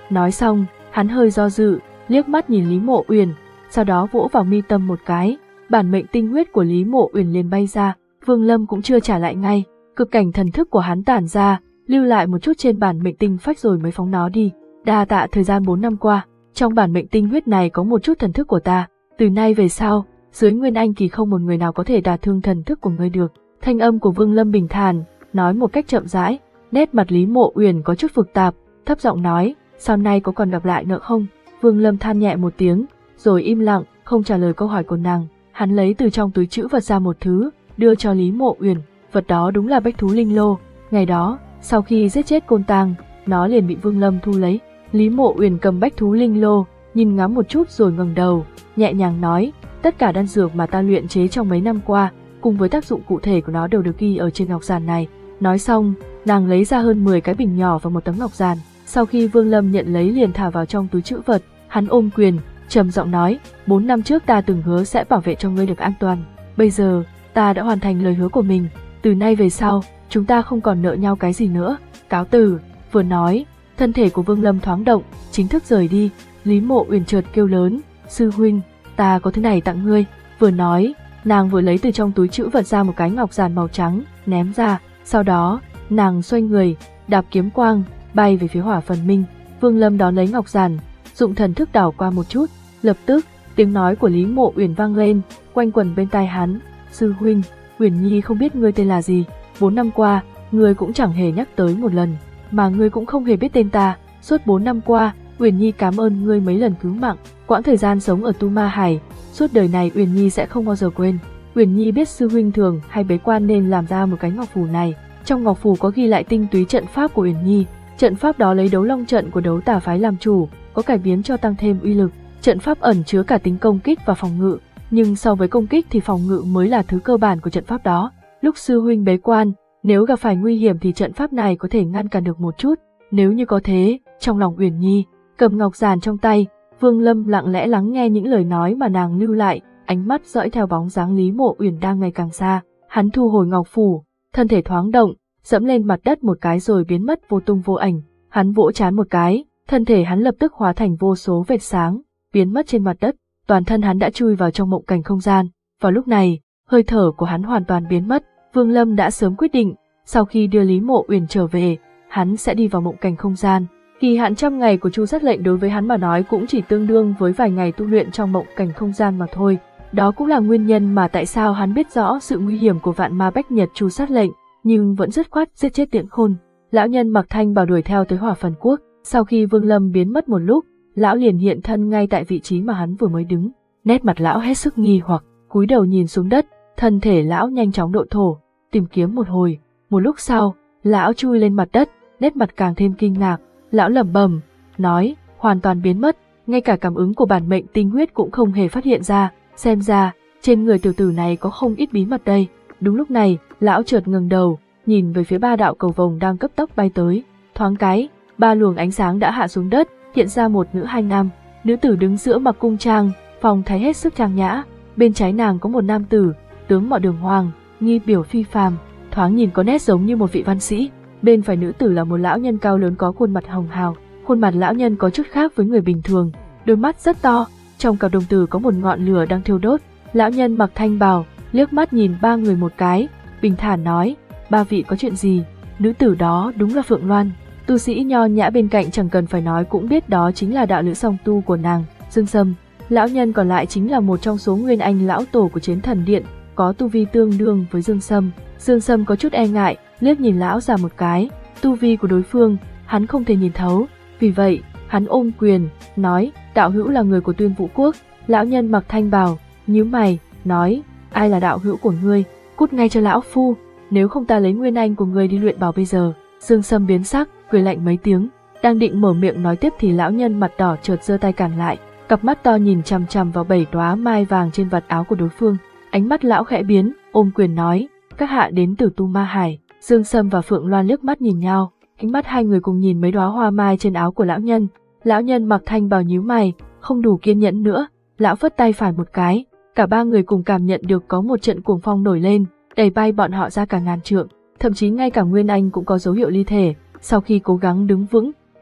Speaker 1: Nói xong, hắn hơi do dự, liếc mắt nhìn Lý Mộ Uyển, sau đó vỗ vào mi tâm một cái, bản mệnh tinh huyết của Lý Mộ Uyển liền bay ra. Vương Lâm cũng chưa trả lại ngay, cực cảnh thần thức của hắn tản ra, lưu lại một chút trên bản mệnh tinh phách rồi mới phóng nó đi. Đa tạ thời gian bốn năm qua, trong bản mệnh tinh huyết này có một chút thần thức của ta, từ nay về sau, dưới Nguyên Anh kỳ không một người nào có thể đả thương thần thức của ngươi được. Thanh âm của Vương Lâm bình thản, nói một cách chậm rãi. Nét mặt Lý Mộ Uyển có chút phức tạp, thấp giọng nói, sau này có còn gặp lại nữa không? Vương Lâm than nhẹ một tiếng, rồi im lặng, không trả lời câu hỏi của nàng. Hắn lấy từ trong túi trữ vật ra một thứ, đưa cho Lý Mộ Uyển. Vật đó đúng là bách thú linh lô. Ngày đó, sau khi giết chết Côn Tang, nó liền bị Vương Lâm thu lấy. Lý Mộ Uyển cầm bách thú linh lô, nhìn ngắm một chút rồi ngẩng đầu, nhẹ nhàng nói, tất cả đan dược mà ta luyện chế trong mấy năm qua, cùng với tác dụng cụ thể của nó đều được ghi ở trên ngọc giản này. Nói xong, nàng lấy ra hơn mười cái bình nhỏ và một tấm ngọc giản. Sau khi Vương Lâm nhận lấy liền thả vào trong túi trữ vật, hắn ôm quyền, trầm giọng nói, bốn năm trước ta từng hứa sẽ bảo vệ cho ngươi được an toàn. Bây giờ, ta đã hoàn thành lời hứa của mình, từ nay về sau, chúng ta không còn nợ nhau cái gì nữa. Cáo từ. Vừa nói, thân thể của Vương Lâm thoáng động, chính thức rời đi. Lý Mộ Uyển chợt kêu lớn, sư huynh, ta có thứ này tặng ngươi. Vừa nói, nàng vừa lấy từ trong túi trữ vật ra một cái ngọc giản màu trắng, ném ra. Sau đó, nàng xoay người, đạp kiếm quang, bay về phía Hỏa Phần Minh. Vương Lâm đón lấy ngọc giản, dụng thần thức đảo qua một chút, lập tức, tiếng nói của Lý Mộ Uyển vang lên, quanh quẩn bên tai hắn. Sư huynh, Uyển Nhi không biết ngươi tên là gì, bốn năm qua, ngươi cũng chẳng hề nhắc tới một lần, mà ngươi cũng không hề biết tên ta. Suốt bốn năm qua, Uyển Nhi cảm ơn ngươi mấy lần cứu mạng, quãng thời gian sống ở Tu Ma Hải, suốt đời này Uyển Nhi sẽ không bao giờ quên. Uyển Nhi biết sư huynh thường hay bế quan nên làm ra một cái ngọc phù này. Trong ngọc phù có ghi lại tinh túy trận pháp của Uyển Nhi. Trận pháp đó lấy đấu long trận của đấu tà phái làm chủ, có cải biến cho tăng thêm uy lực. Trận pháp ẩn chứa cả tính công kích và phòng ngự, nhưng so với công kích thì phòng ngự mới là thứ cơ bản của trận pháp đó. Lúc sư huynh bế quan, nếu gặp phải nguy hiểm thì trận pháp này có thể ngăn cản được một chút. Nếu như có thế, trong lòng Uyển Nhi, cầm ngọc giản trong tay, Vương Lâm lặng lẽ lắng nghe những lời nói mà nàng lưu lại, ánh mắt dõi theo bóng dáng Lý Mộ Uyển đang ngày càng xa. Hắn thu hồi ngọc phù, thân thể thoáng động, dẫm lên mặt đất một cái rồi biến mất vô tung vô ảnh. Hắn vỗ trán một cái, thân thể hắn lập tức hóa thành vô số vệt sáng, biến mất trên mặt đất. Toàn thân hắn đã chui vào trong mộng cảnh không gian. Vào lúc này, hơi thở của hắn hoàn toàn biến mất. Vương Lâm đã sớm quyết định, sau khi đưa Lý Mộ Uyển trở về, hắn sẽ đi vào mộng cảnh không gian. Kỳ hạn trăm ngày của Chu Sát Lệnh đối với hắn mà nói cũng chỉ tương đương với vài ngày tu luyện trong mộng cảnh không gian mà thôi. Đó cũng là nguyên nhân mà tại sao hắn biết rõ sự nguy hiểm của vạn ma bách nhật Chu Sát Lệnh, nhưng vẫn dứt khoát giết chết Tiễn Khôn. Lão nhân mặc thanh bào đuổi theo tới Hỏa Phần Quốc. Sau khi Vương Lâm biến mất một lúc, lão liền hiện thân ngay tại vị trí mà hắn vừa mới đứng. Nét mặt lão hết sức nghi hoặc, cúi đầu nhìn xuống đất, thân thể lão nhanh chóng độ thổ, tìm kiếm một hồi. Một lúc sau, lão chui lên mặt đất, nét mặt càng thêm kinh ngạc. Lão lẩm bẩm, nói, hoàn toàn biến mất, ngay cả cảm ứng của bản mệnh tinh huyết cũng không hề phát hiện ra. Xem ra, trên người tiểu tử này có không ít bí mật đây. Đúng lúc này, lão chợt ngẩng đầu, nhìn về phía ba đạo cầu vồng đang cấp tốc bay tới. Thoáng cái, ba luồng ánh sáng đã hạ xuống đất, hiện ra một nữ hai nam. Nữ tử đứng giữa mặc cung trang, phong thái hết sức trang nhã. Bên trái nàng có một nam tử, tướng mạo đường hoàng, nghi biểu phi phàm, thoáng nhìn có nét giống như một vị văn sĩ. Bên phải nữ tử là một lão nhân cao lớn có khuôn mặt hồng hào. Khuôn mặt lão nhân có chút khác với người bình thường, đôi mắt rất to, trong cặp đồng tử có một ngọn lửa đang thiêu đốt. Lão nhân mặc thanh bào, liếc mắt nhìn ba người một cái, bình thản nói, ba vị có chuyện gì? Nữ tử đó đúng là Phượng Loan. Tu sĩ nho nhã bên cạnh chẳng cần phải nói cũng biết đó chính là đạo lữ song tu của nàng, Dương Sâm. Lão nhân còn lại chính là một trong số nguyên anh lão tổ của Chiến Thần Điện, có tu vi tương đương với Dương Sâm. Dương Sâm có chút e ngại, liếc nhìn lão già một cái, tu vi của đối phương, hắn không thể nhìn thấu, vì vậy, hắn ôm quyền, nói, đạo hữu là người của Tuyên Vũ Quốc. Lão nhân mặc thanh bào, nhíu mày, nói, ai là đạo hữu của ngươi, cút ngay cho lão phu, nếu không ta lấy nguyên anh của ngươi đi luyện bảo bây giờ. Dương Sâm biến sắc, cười lạnh mấy tiếng, đang định mở miệng nói tiếp thì lão nhân mặt đỏ chợt giơ tay cản lại, cặp mắt to nhìn chằm chằm vào bảy đóa mai vàng trên vạt áo của đối phương. Ánh mắt lão khẽ biến, ôm quyền nói, các hạ đến từ Tu Ma Hải. Dương Sâm và Phượng Loan liếc mắt nhìn nhau, ánh mắt hai người cùng nhìn mấy đóa hoa mai trên áo của lão nhân. Lão nhân mặc thanh bào nhíu mày, không đủ kiên nhẫn nữa, lão phất tay phải một cái, cả ba người cùng cảm nhận được có một trận cuồng phong nổi lên, đẩy bay bọn họ ra cả ngàn trượng, thậm chí ngay cả Nguyên Anh cũng có dấu hiệu ly thể. Sau khi cố gắng đứng vững,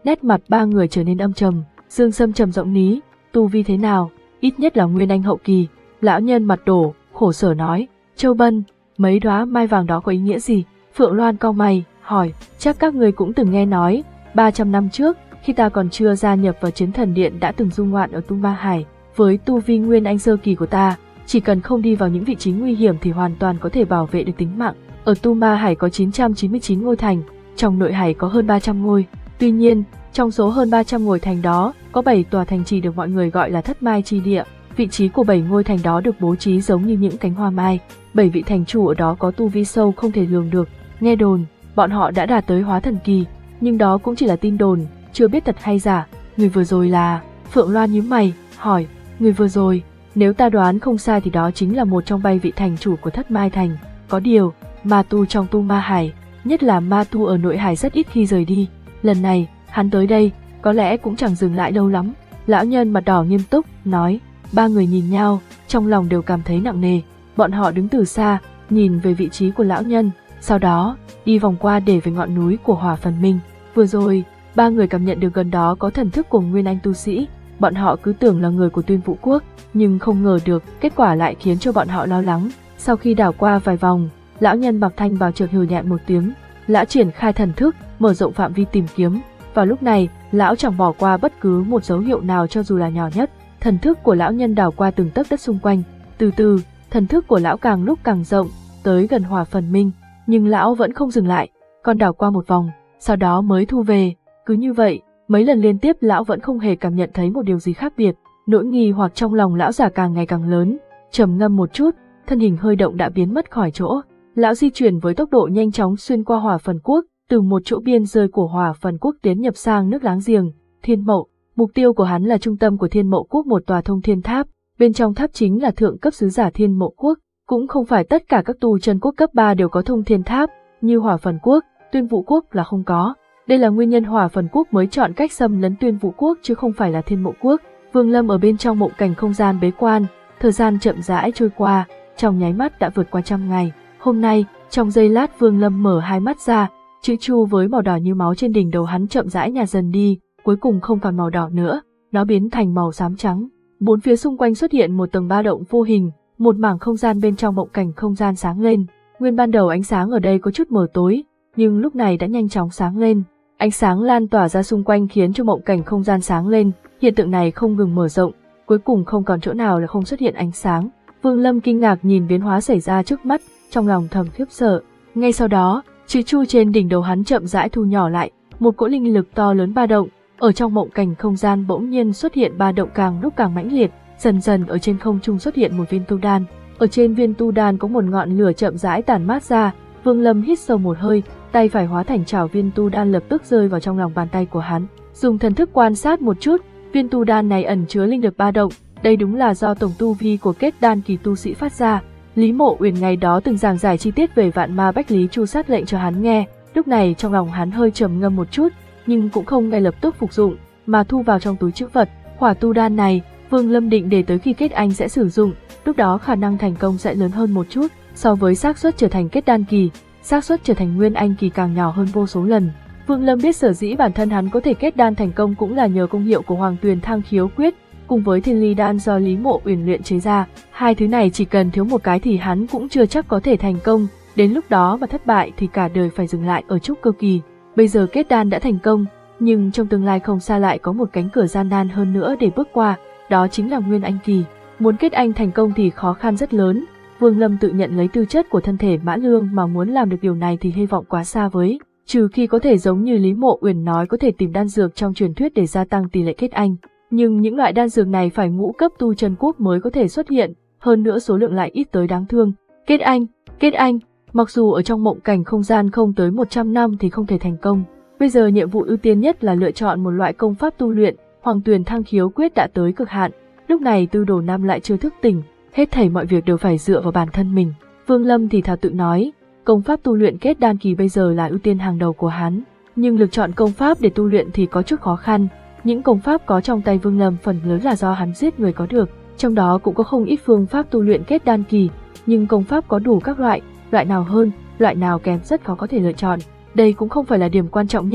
Speaker 1: Nét mặt ba người trở nên âm trầm. Dương Sâm trầm giọng ní, tu vi thế nào? Ít nhất là nguyên anh hậu kỳ. Lão nhân mặt đổ, khổ sở nói, Châu Bân, mấy đóa mai vàng đó có ý nghĩa gì? Phượng Loan cau mày, hỏi, chắc các người cũng từng nghe nói, ba trăm năm trước, khi ta còn chưa gia nhập vào Chiến Thần Điện đã từng du ngoạn ở Tu Ma Hải. Với tu vi nguyên anh sơ kỳ của ta, chỉ cần không đi vào những vị trí nguy hiểm thì hoàn toàn có thể bảo vệ được tính mạng. Ở Tu Ma Hải có chín trăm chín mươi chín ngôi thành, trong nội hải có hơn ba trăm ngôi. Tuy nhiên, trong số hơn ba trăm ngôi thành đó, có bảy tòa thành trì được mọi người gọi là Thất Mai Chi Địa. Vị trí của bảy ngôi thành đó được bố trí giống như những cánh hoa mai. Bảy vị thành chủ ở đó có tu vi sâu không thể lường được. Nghe đồn, bọn họ đã đạt tới hóa thần kỳ, nhưng đó cũng chỉ là tin đồn, chưa biết thật hay giả. Người vừa rồi là... Phượng Loan nhíu mày, hỏi, người vừa rồi, nếu ta đoán không sai thì đó chính là một trong bảy vị thành chủ của Thất Mai Thành. Có điều, ma tu trong Tu Ma Hải, nhất là ma tu ở nội hải rất ít khi rời đi. Lần này, hắn tới đây, có lẽ cũng chẳng dừng lại lâu lắm. Lão nhân mặt đỏ nghiêm túc, nói. Ba người nhìn nhau, trong lòng đều cảm thấy nặng nề. Bọn họ đứng từ xa, nhìn về vị trí của lão nhân, sau đó, đi vòng qua để về ngọn núi của Hỏa Phần Minh. Vừa rồi, ba người cảm nhận được gần đó có thần thức của nguyên anh tu sĩ. Bọn họ cứ tưởng là người của Tuyên Vũ Quốc, nhưng không ngờ được, kết quả lại khiến cho bọn họ lo lắng. Sau khi đảo qua vài vòng, lão nhân mặc thanh bào chợt hừ nhẹ một tiếng. Lão triển khai thần thức, mở rộng phạm vi tìm kiếm. Vào lúc này, lão chẳng bỏ qua bất cứ một dấu hiệu nào cho dù là nhỏ nhất. Thần thức của lão nhân đảo qua từng tấc đất xung quanh. Từ từ, thần thức của lão càng lúc càng rộng, tới gần Hỏa Phần Minh, nhưng lão vẫn không dừng lại, còn đảo qua một vòng, sau đó mới thu về. Cứ như vậy, mấy lần liên tiếp lão vẫn không hề cảm nhận thấy một điều gì khác biệt. Nỗi nghi hoặc trong lòng lão già càng ngày càng lớn. Trầm ngâm một chút, thân hình hơi động đã biến mất khỏi chỗ. Lão di chuyển với tốc độ nhanh chóng xuyên qua Hỏa Phần Quốc, từ một chỗ biên giới của Hỏa Phần Quốc tiến nhập sang nước láng giềng, Thiên Mậu. Mục tiêu của hắn là trung tâm của Thiên Mậu Quốc, một tòa thông thiên tháp. Bên trong tháp chính là thượng cấp sứ giả Thiên Mậu Quốc. Cũng không phải tất cả các tu chân quốc cấp ba đều có thông thiên tháp, như Hỏa Phần Quốc, Tuyên Vũ Quốc là không có. Đây là nguyên nhân Hỏa Phần Quốc mới chọn cách xâm lấn Tuyên Vũ Quốc chứ không phải là Thiên Mậu Quốc. Vương Lâm ở bên trong mộng cảnh không gian bế quan, thời gian chậm rãi trôi qua, trong nháy mắt đã vượt qua trăm ngày. Hôm nay, trong giây lát Vương Lâm mở hai mắt ra, chữ Chu với màu đỏ như máu trên đỉnh đầu hắn chậm rãi nhạt dần đi, cuối cùng không còn màu đỏ nữa, nó biến thành màu xám trắng. Bốn phía xung quanh xuất hiện một tầng ba động vô hình, một mảng không gian bên trong mộng cảnh không gian sáng lên. Nguyên ban đầu ánh sáng ở đây có chút mờ tối, nhưng lúc này đã nhanh chóng sáng lên. Ánh sáng lan tỏa ra xung quanh khiến cho mộng cảnh không gian sáng lên, hiện tượng này không ngừng mở rộng, cuối cùng không còn chỗ nào là không xuất hiện ánh sáng. Vương Lâm kinh ngạc nhìn biến hóa xảy ra trước mắt, trong lòng thầm khiếp sợ. Ngay sau đó, chữ Chu trên đỉnh đầu hắn chậm rãi thu nhỏ lại, một cỗ linh lực to lớn ba động, ở trong mộng cảnh không gian bỗng nhiên xuất hiện ba động càng lúc càng mãnh liệt, dần dần ở trên không trung xuất hiện một viên tu đan. Ở trên viên tu đan có một ngọn lửa chậm rãi tản mát ra. Vương Lâm hít sâu một hơi, tay phải hóa thành chảo viên tu đan lập tức rơi vào trong lòng bàn tay của hắn. Dùng thần thức quan sát một chút, viên tu đan này ẩn chứa linh lực ba động, đây đúng là do tổng tu vi của kết đan kỳ tu sĩ phát ra. Lý Mộ Uyển ngày đó từng giảng giải chi tiết về Vạn Ma Bách Lý Chu sát lệnh cho hắn nghe, lúc này trong lòng hắn hơi trầm ngâm một chút, nhưng cũng không ngay lập tức phục dụng, mà thu vào trong túi trữ vật. Hỏa tu đan này, Vương Lâm định để tới khi kết anh sẽ sử dụng, lúc đó khả năng thành công sẽ lớn hơn một chút, so với xác suất trở thành kết đan kỳ, xác suất trở thành nguyên anh kỳ càng nhỏ hơn vô số lần. Vương Lâm biết sở dĩ bản thân hắn có thể kết đan thành công cũng là nhờ công hiệu của Hoàng Tuyền Thăng Khiếu Quyết, cùng với Thiên Ly đan do Lý Mộ Uyển luyện chế ra. Hai thứ này chỉ cần thiếu một cái thì hắn cũng chưa chắc có thể thành công, đến lúc đó mà thất bại thì cả đời phải dừng lại ở trúc cơ kỳ. Bây giờ kết đan đã thành công, nhưng trong tương lai không xa lại có một cánh cửa gian nan hơn nữa để bước qua, đó chính là nguyên anh kỳ. Muốn kết anh thành công thì khó khăn rất lớn. Vương Lâm tự nhận lấy tư chất của thân thể Mã Lương mà muốn làm được điều này thì hy vọng quá xa vời, trừ khi có thể giống như Lý Mộ Uyển nói có thể tìm đan dược trong truyền thuyết để gia tăng tỷ lệ kết anh. Nhưng những loại đan dược này phải ngũ cấp tu chân quốc mới có thể xuất hiện, hơn nữa số lượng lại ít tới đáng thương. Kết anh, kết anh, mặc dù ở trong mộng cảnh không gian không tới một trăm năm thì không thể thành công. Bây giờ nhiệm vụ ưu tiên nhất là lựa chọn một loại công pháp tu luyện, Hoàng Tuyền Thăng Khiếu Quyết đã tới cực hạn. Lúc này Tư Đồ Nam lại chưa thức tỉnh, hết thảy mọi việc đều phải dựa vào bản thân mình. Vương Lâm thì thào tự nói, công pháp tu luyện kết đan kỳ bây giờ là ưu tiên hàng đầu của hắn, nhưng lựa chọn công pháp để tu luyện thì có chút khó khăn. Những công pháp có trong tay Vương Lâm phần lớn là do hắn giết người có được, trong đó cũng có không ít phương pháp tu luyện kết đan kỳ, nhưng công pháp có đủ các loại, loại nào hơn, loại nào kém rất khó có thể lựa chọn. Đây cũng không phải là điểm quan trọng nhất,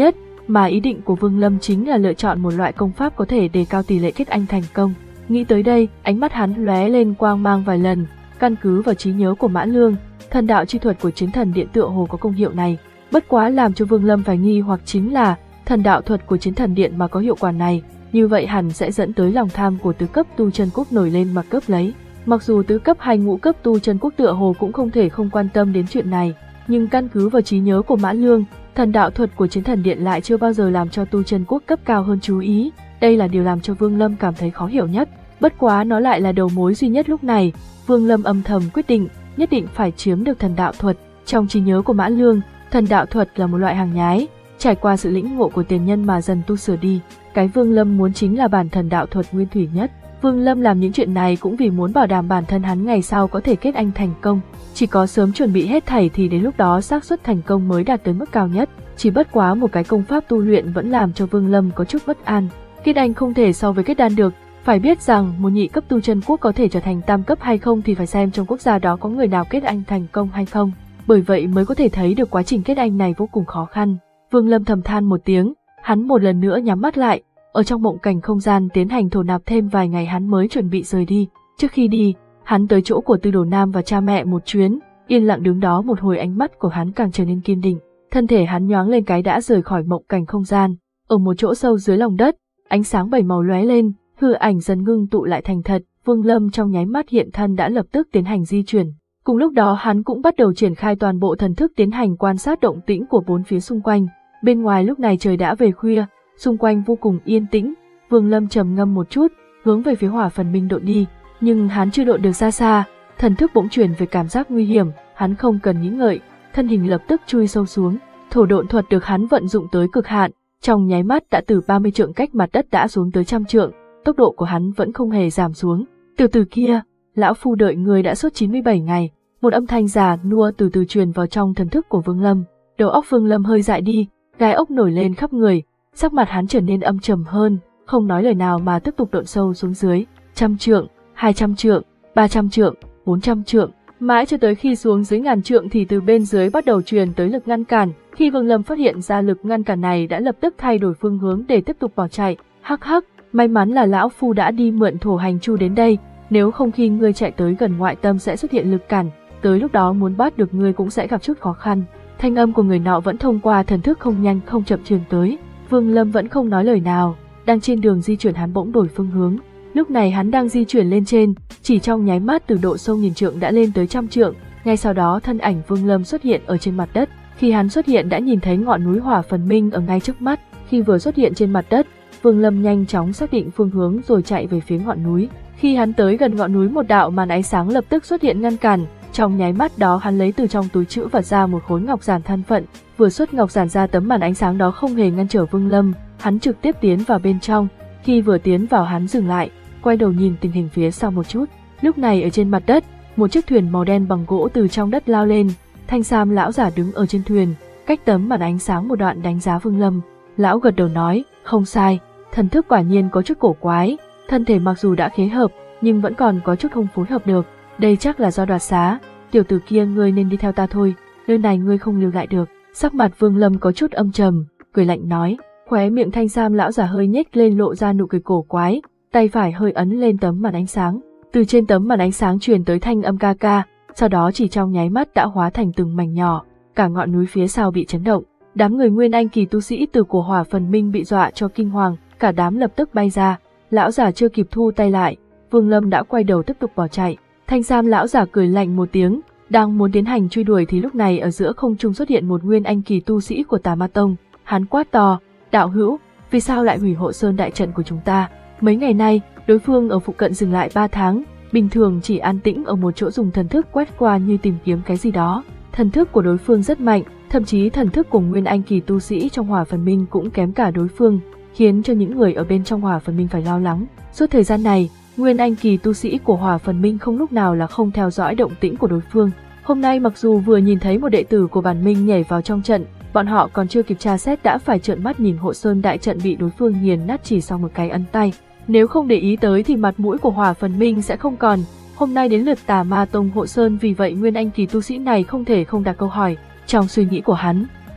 Speaker 1: mà ý định của Vương Lâm chính là lựa chọn một loại công pháp có thể đề cao tỷ lệ kết anh thành công. Nghĩ tới đây, ánh mắt hắn lóe lên quang mang vài lần, căn cứ vào trí nhớ của Mã Lương, thần đạo chi thuật của Chiến Thần Điện tựa hồ có công hiệu này. Bất quá làm cho Vương Lâm phải nghi hoặc chính là thần đạo thuật của Chiến Thần Điện mà có hiệu quả này, như vậy hẳn sẽ dẫn tới lòng tham của tứ cấp tu chân quốc nổi lên mà cướp lấy. Mặc dù tứ cấp hay ngũ cấp tu chân quốc tựa hồ cũng không thể không quan tâm đến chuyện này, nhưng căn cứ vào trí nhớ của Mã Lương, thần đạo thuật của Chiến Thần Điện lại chưa bao giờ làm cho tu chân quốc cấp cao hơn chú ý. Đây là điều làm cho Vương Lâm cảm thấy khó hiểu nhất. Bất quá nó lại là đầu mối duy nhất lúc này. Vương Lâm âm thầm quyết định, nhất định phải chiếm được thần đạo thuật. Trong trí nhớ của Mã Lương, thần đạo thuật là một loại hàng nhái, trải qua sự lĩnh ngộ của tiền nhân mà dần tu sửa đi. Cái Vương Lâm muốn chính là bản thần đạo thuật nguyên thủy nhất. Vương Lâm làm những chuyện này cũng vì muốn bảo đảm bản thân hắn ngày sau có thể kết anh thành công. Chỉ có sớm chuẩn bị hết thảy thì đến lúc đó xác suất thành công mới đạt tới mức cao nhất. Chỉ bất quá một cái công pháp tu luyện vẫn làm cho Vương Lâm có chút bất an. Kết anh không thể so với kết đan được. Phải biết rằng một nhị cấp tu chân quốc có thể trở thành tam cấp hay không thì phải xem trong quốc gia đó có người nào kết anh thành công hay không. Bởi vậy mới có thể thấy được quá trình kết anh này vô cùng khó khăn. Vương Lâm thầm than một tiếng, hắn một lần nữa nhắm mắt lại, ở trong mộng cảnh không gian tiến hành thổ nạp thêm vài ngày hắn mới chuẩn bị rời đi. Trước khi đi, hắn tới chỗ của Tư Đồ Nam và cha mẹ một chuyến, yên lặng đứng đó một hồi, ánh mắt của hắn càng trở nên kiên định. Thân thể hắn nhoáng lên cái đã rời khỏi mộng cảnh không gian. Ở một chỗ sâu dưới lòng đất, ánh sáng bảy màu lóe lên, hư ảnh dần ngưng tụ lại thành thật. Vương Lâm trong nháy mắt hiện thân đã lập tức tiến hành di chuyển. Cùng lúc đó hắn cũng bắt đầu triển khai toàn bộ thần thức tiến hành quan sát động tĩnh của bốn phía xung quanh. Bên ngoài lúc này trời đã về khuya, xung quanh vô cùng yên tĩnh. Vương Lâm trầm ngâm một chút, hướng về phía Hỏa Phần Minh độn đi, nhưng hắn chưa độn được xa xa, thần thức bỗng chuyển về cảm giác nguy hiểm, hắn không cần nghĩ ngợi, thân hình lập tức chui sâu xuống. Thổ độn thuật được hắn vận dụng tới cực hạn, trong nháy mắt đã từ ba mươi trượng cách mặt đất đã xuống tới trăm trượng, tốc độ của hắn vẫn không hề giảm xuống. Từ từ kia, lão phu đợi người đã suốt chín mươi bảy ngày. Một âm thanh già nua từ từ truyền vào trong thần thức của Vương Lâm. Đầu óc Vương Lâm hơi dại đi, gai ốc nổi lên khắp người, sắc mặt hắn trở nên âm trầm hơn, không nói lời nào mà tiếp tục độn sâu xuống dưới. Trăm trượng, hai trăm trượng, ba trăm trượng, bốn trăm trượng, mãi cho tới khi xuống dưới ngàn trượng thì từ bên dưới bắt đầu truyền tới lực ngăn cản. Khi Vương Lâm phát hiện ra lực ngăn cản này đã lập tức thay đổi phương hướng để tiếp tục bỏ chạy. Hắc hắc, may mắn là lão phu đã đi mượn thổ hành chu đến đây, nếu không khi ngươi chạy tới gần ngoại tâm sẽ xuất hiện lực cản, tới lúc đó muốn bắt được ngươi cũng sẽ gặp chút khó khăn. Thanh âm của người nọ vẫn thông qua thần thức không nhanh không chậm truyền tới. Vương Lâm vẫn không nói lời nào, đang trên đường di chuyển hắn bỗng đổi phương hướng. Lúc này hắn đang di chuyển lên trên, chỉ trong nháy mắt từ độ sâu nghìn trượng đã lên tới trăm trượng. Ngay sau đó thân ảnh Vương Lâm xuất hiện ở trên mặt đất. Khi hắn xuất hiện đã nhìn thấy ngọn núi Hỏa Phần Minh ở ngay trước mắt. Khi vừa xuất hiện trên mặt đất, Vương Lâm nhanh chóng xác định phương hướng rồi chạy về phía ngọn núi. Khi hắn tới gần ngọn núi, một đạo màn ánh sáng lập tức xuất hiện ngăn cản. Trong nháy mắt đó hắn lấy từ trong túi trữ vật ra một khối ngọc giản thân phận, vừa xuất ngọc giản ra tấm màn ánh sáng đó không hề ngăn trở Vương Lâm, hắn trực tiếp tiến vào bên trong. Khi vừa tiến vào hắn dừng lại, quay đầu nhìn tình hình phía sau một chút. Lúc này ở trên mặt đất, một chiếc thuyền màu đen bằng gỗ từ trong đất lao lên, thanh sam lão giả đứng ở trên thuyền, cách tấm màn ánh sáng một đoạn đánh giá Vương Lâm. Lão gật đầu nói, không sai, thần thức quả nhiên có chút cổ quái, thân thể mặc dù đã khế hợp, nhưng vẫn còn có chút không phối hợp được. Đây chắc là do đoạt xá, tiểu tử kia ngươi nên đi theo ta thôi, nơi này ngươi không lưu lại được. Sắc mặt Vương Lâm có chút âm trầm, cười lạnh nói, khóe miệng thanh sam lão giả hơi nhếch lên lộ ra nụ cười cổ quái, tay phải hơi ấn lên tấm màn ánh sáng. Từ trên tấm màn ánh sáng truyền tới thanh âm ca ca, sau đó chỉ trong nháy mắt đã hóa thành từng mảnh nhỏ, cả ngọn núi phía sau bị chấn động. Đám người nguyên anh kỳ tu sĩ từ của Hỏa Phần Minh bị dọa cho kinh hoàng, cả đám lập tức bay ra. Lão giả chưa kịp thu tay lại, Vương Lâm đã quay đầu tiếp tục bỏ chạy. Thanh sam lão giả cười lạnh một tiếng, đang muốn tiến hành truy đuổi thì lúc này ở giữa không trung xuất hiện một nguyên anh kỳ tu sĩ của Tà Ma Tông. Hắn quát to, đạo hữu, vì sao lại hủy Hộ Sơn đại trận của chúng ta? Mấy ngày nay, đối phương ở phụ cận dừng lại ba tháng, bình thường chỉ an tĩnh ở một chỗ dùng thần thức quét qua như tìm kiếm cái gì đó. Thần thức của đối phương rất mạnh, thậm chí thần thức của nguyên anh kỳ tu sĩ trong Hỏa Phần Minh cũng kém cả đối phương, khiến cho những người ở bên trong Hỏa Phần Minh phải lo lắng. Suốt thời gian này, nguyên anh kỳ tu sĩ của Hỏa Phần Minh không lúc nào là không theo dõi động tĩnh của đối phương. Hôm nay mặc dù vừa nhìn thấy một đệ tử của bản Minh nhảy vào trong trận, bọn họ còn chưa kịp tra xét đã phải trợn mắt nhìn Hộ Sơn đại trận bị đối phương nghiền nát chỉ sau một cái ấn tay. Nếu không để ý tới thì mặt mũi của Hỏa Phần Minh sẽ không còn. Hôm nay đến lượt Tà Ma Tông Hộ Sơn, vì vậy nguyên anh kỳ tu sĩ này không thể không đặt câu hỏi. Trong suy nghĩ của hắn,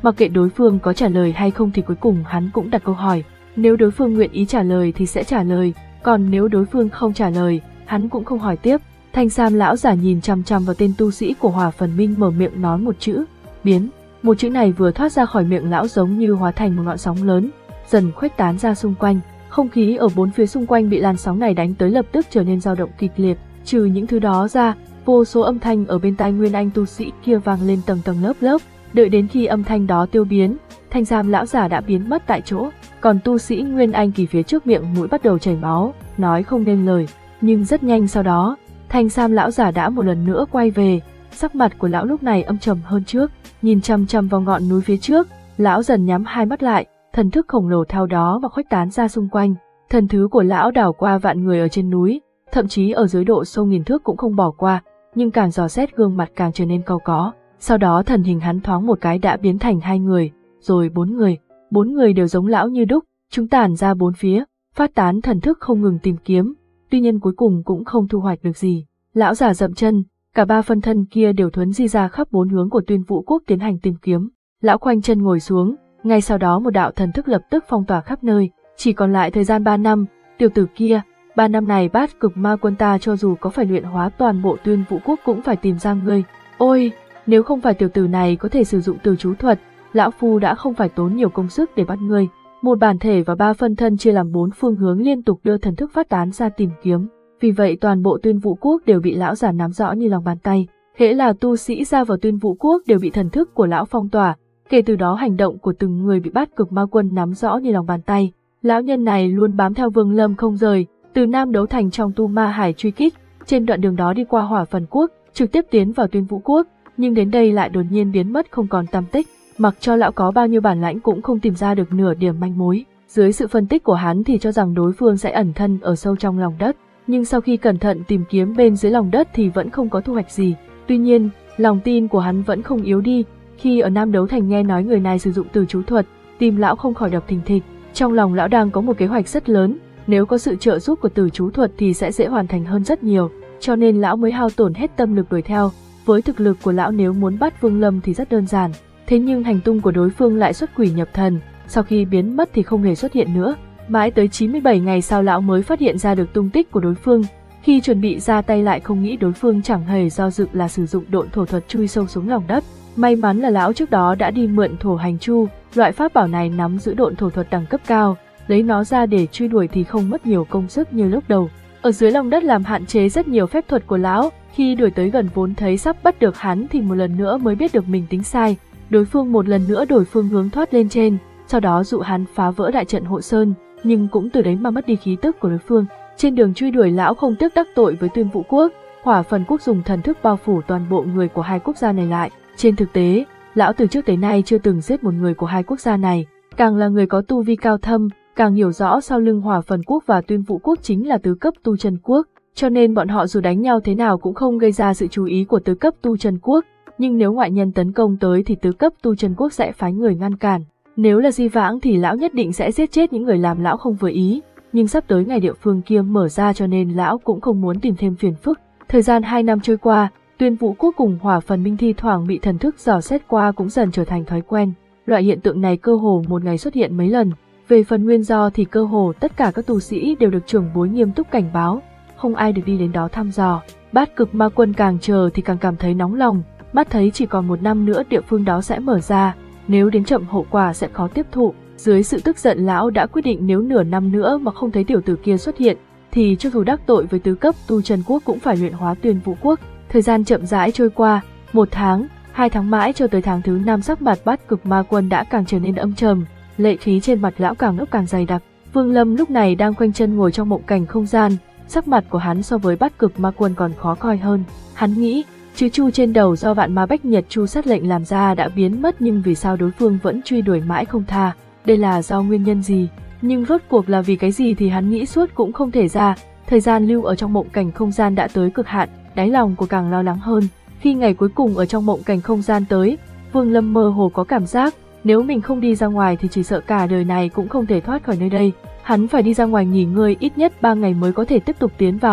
Speaker 1: Mặc kệ đối phương có trả lời hay không thì cuối cùng hắn cũng đặt câu hỏi. Nếu đối phương nguyện ý trả lời thì sẽ trả lời, còn nếu đối phương không trả lời, hắn cũng không hỏi tiếp. Thanh sam lão giả nhìn chằm chằm vào tên tu sĩ của Hỏa Phần Minh, mở miệng nói một chữ: biến. Một chữ này vừa thoát ra khỏi miệng lão giống như hóa thành một ngọn sóng lớn, dần khuếch tán ra xung quanh. Không khí ở bốn phía xung quanh bị làn sóng này đánh tới lập tức trở nên dao động kịch liệt. Trừ những thứ đó ra, vô số âm thanh ở bên tai Nguyên Anh tu sĩ kia vang lên tầng tầng lớp lớp. Đợi đến khi âm thanh đó tiêu biến, thanh sam lão giả đã biến mất tại chỗ, còn tu sĩ Nguyên Anh kỳ phía trước miệng mũi bắt đầu chảy máu, nói không nên lời. Nhưng rất nhanh sau đó, thanh sam lão giả đã một lần nữa quay về, sắc mặt của lão lúc này âm trầm hơn trước, nhìn chằm chằm vào ngọn núi phía trước, lão dần nhắm hai mắt lại, thần thức khổng lồ theo đó và khuếch tán ra xung quanh. Thần thứ của lão đảo qua vạn người ở trên núi, thậm chí ở dưới độ sâu nghìn thước cũng không bỏ qua, nhưng càng dò xét gương mặt càng trở nên cau có. Sau đó thần hình hắn thoáng một cái đã biến thành hai người, rồi bốn người, bốn người đều giống lão như đúc, chúng tản ra bốn phía, phát tán thần thức không ngừng tìm kiếm, tuy nhiên cuối cùng cũng không thu hoạch được gì. Lão giả dậm chân, cả ba phân thân kia đều thuấn di ra khắp bốn hướng của Tuyên Vũ Quốc tiến hành tìm kiếm. Lão khoanh chân ngồi xuống, ngay sau đó một đạo thần thức lập tức phong tỏa khắp nơi, chỉ còn lại thời gian ba năm, tiểu tử kia, ba năm này Bát Cực Ma Quân ta cho dù có phải luyện hóa toàn bộ Tuyên Vũ Quốc cũng phải tìm ra ngươi. Ôi, nếu không phải tiểu tử này có thể sử dụng từ chú thuật, lão phu đã không phải tốn nhiều công sức để bắt ngươi. Một bản thể và ba phân thân chia làm bốn phương hướng liên tục đưa thần thức phát tán ra tìm kiếm. Vì vậy toàn bộ Tuyên Vũ Quốc đều bị lão giả nắm rõ như lòng bàn tay. Hễ là tu sĩ ra vào Tuyên Vũ Quốc đều bị thần thức của lão phong tỏa. Kể từ đó hành động của từng người bị Bát Cực Ma Quân nắm rõ như lòng bàn tay. Lão nhân này luôn bám theo Vương Lâm không rời, từ Nam Đấu Thành trong Tu Ma Hải truy kích, trên đoạn đường đó đi qua Hỏa Phần Quốc, trực tiếp tiến vào Tuyên Vũ Quốc, nhưng đến đây lại đột nhiên biến mất không còn tăm tích. Mặc cho lão có bao nhiêu bản lãnh cũng không tìm ra được nửa điểm manh mối. Dưới sự phân tích của hắn thì cho rằng đối phương sẽ ẩn thân ở sâu trong lòng đất, nhưng sau khi cẩn thận tìm kiếm bên dưới lòng đất thì vẫn không có thu hoạch gì. Tuy nhiên, lòng tin của hắn vẫn không yếu đi. Khi ở Nam Đấu Thành nghe nói người này sử dụng từ chú thuật, tim lão không khỏi đập thình thịch. Trong lòng lão đang có một kế hoạch rất lớn, nếu có sự trợ giúp của từ chú thuật thì sẽ dễ hoàn thành hơn rất nhiều, cho nên lão mới hao tổn hết tâm lực đuổi theo. Với thực lực của lão nếu muốn bắt Vương Lâm thì rất đơn giản, thế nhưng hành tung của đối phương lại xuất quỷ nhập thần, sau khi biến mất thì không hề xuất hiện nữa. Mãi tới chín mươi bảy ngày sau lão mới phát hiện ra được tung tích của đối phương. Khi chuẩn bị ra tay lại không nghĩ đối phương chẳng hề do dự là sử dụng độn thổ thuật chui sâu xuống lòng đất. May mắn là lão trước đó đã đi mượn thổ hành chu, loại pháp bảo này nắm giữ độn thổ thuật đẳng cấp cao, lấy nó ra để truy đuổi thì không mất nhiều công sức như lúc đầu. Ở dưới lòng đất làm hạn chế rất nhiều phép thuật của lão, khi đuổi tới gần vốn thấy sắp bắt được hắn thì một lần nữa mới biết được mình tính sai. Đối phương một lần nữa đổi phương hướng thoát lên trên, sau đó dụ hắn phá vỡ đại trận hộ sơn, nhưng cũng từ đấy mà mất đi khí tức của đối phương. Trên đường truy đuổi lão không tiếc đắc tội với Tuyên Vũ Quốc, Hỏa Phần Quốc dùng thần thức bao phủ toàn bộ người của hai quốc gia này lại. Trên thực tế, lão từ trước tới nay chưa từng giết một người của hai quốc gia này, càng là người có tu vi cao thâm, càng hiểu rõ sau lưng Hỏa Phần Quốc và Tuyên Vũ Quốc chính là tứ cấp tu chân quốc, cho nên bọn họ dù đánh nhau thế nào cũng không gây ra sự chú ý của tứ cấp tu chân quốc, nhưng nếu ngoại nhân tấn công tới thì tứ cấp tu chân quốc sẽ phái người ngăn cản. Nếu là Di Vãng thì lão nhất định sẽ giết chết những người làm lão không vừa ý, nhưng sắp tới ngày địa phương kia mở ra cho nên lão cũng không muốn tìm thêm phiền phức. Thời gian hai năm trôi qua, Tuyên Vũ Quốc cùng Hỏa Phần Minh thi thoảng bị thần thức dò xét qua cũng dần trở thành thói quen. Loại hiện tượng này cơ hồ một ngày xuất hiện mấy lần. Về phần nguyên do thì cơ hồ tất cả các tu sĩ đều được trưởng bối nghiêm túc cảnh báo, không ai được đi đến đó thăm dò. Bát Cực Ma Quân càng chờ thì càng cảm thấy nóng lòng, mắt thấy chỉ còn một năm nữa địa phương đó sẽ mở ra, nếu đến chậm hậu quả sẽ khó tiếp thụ. Dưới sự tức giận lão đã quyết định nếu nửa năm nữa mà không thấy tiểu tử kia xuất hiện, thì cho dù đắc tội với tứ cấp tu chân quốc cũng phải luyện hóa Tuyên Vũ Quốc. Thời gian chậm rãi trôi qua, một tháng, hai tháng mãi cho tới tháng thứ năm sắc mặt Bát Cực Ma Quân đã càng trở nên âm trầm, lệ khí trên mặt lão càng lúc càng dày đặc. Vương Lâm lúc này đang khoanh chân ngồi trong mộng cảnh không gian, sắc mặt của hắn so với Bát Cực Ma Quân còn khó coi hơn. Hắn nghĩ, chữ chu trên đầu do Vạn Ma Bách Nhật Chu Sát lệnh làm ra đã biến mất nhưng vì sao đối phương vẫn truy đuổi mãi không tha, đây là do nguyên nhân gì? Nhưng rốt cuộc là vì cái gì thì hắn nghĩ suốt cũng không thể ra. Thời gian lưu ở trong mộng cảnh không gian đã tới cực hạn, đáy lòng của càng lo lắng hơn. Khi ngày cuối cùng ở trong mộng cảnh không gian tới, Vương Lâm mơ hồ có cảm giác, nếu mình không đi ra ngoài thì chỉ sợ cả đời này cũng không thể thoát khỏi nơi đây. Hắn phải đi ra ngoài nghỉ ngơi ít nhất ba ngày mới có thể tiếp tục tiến vào.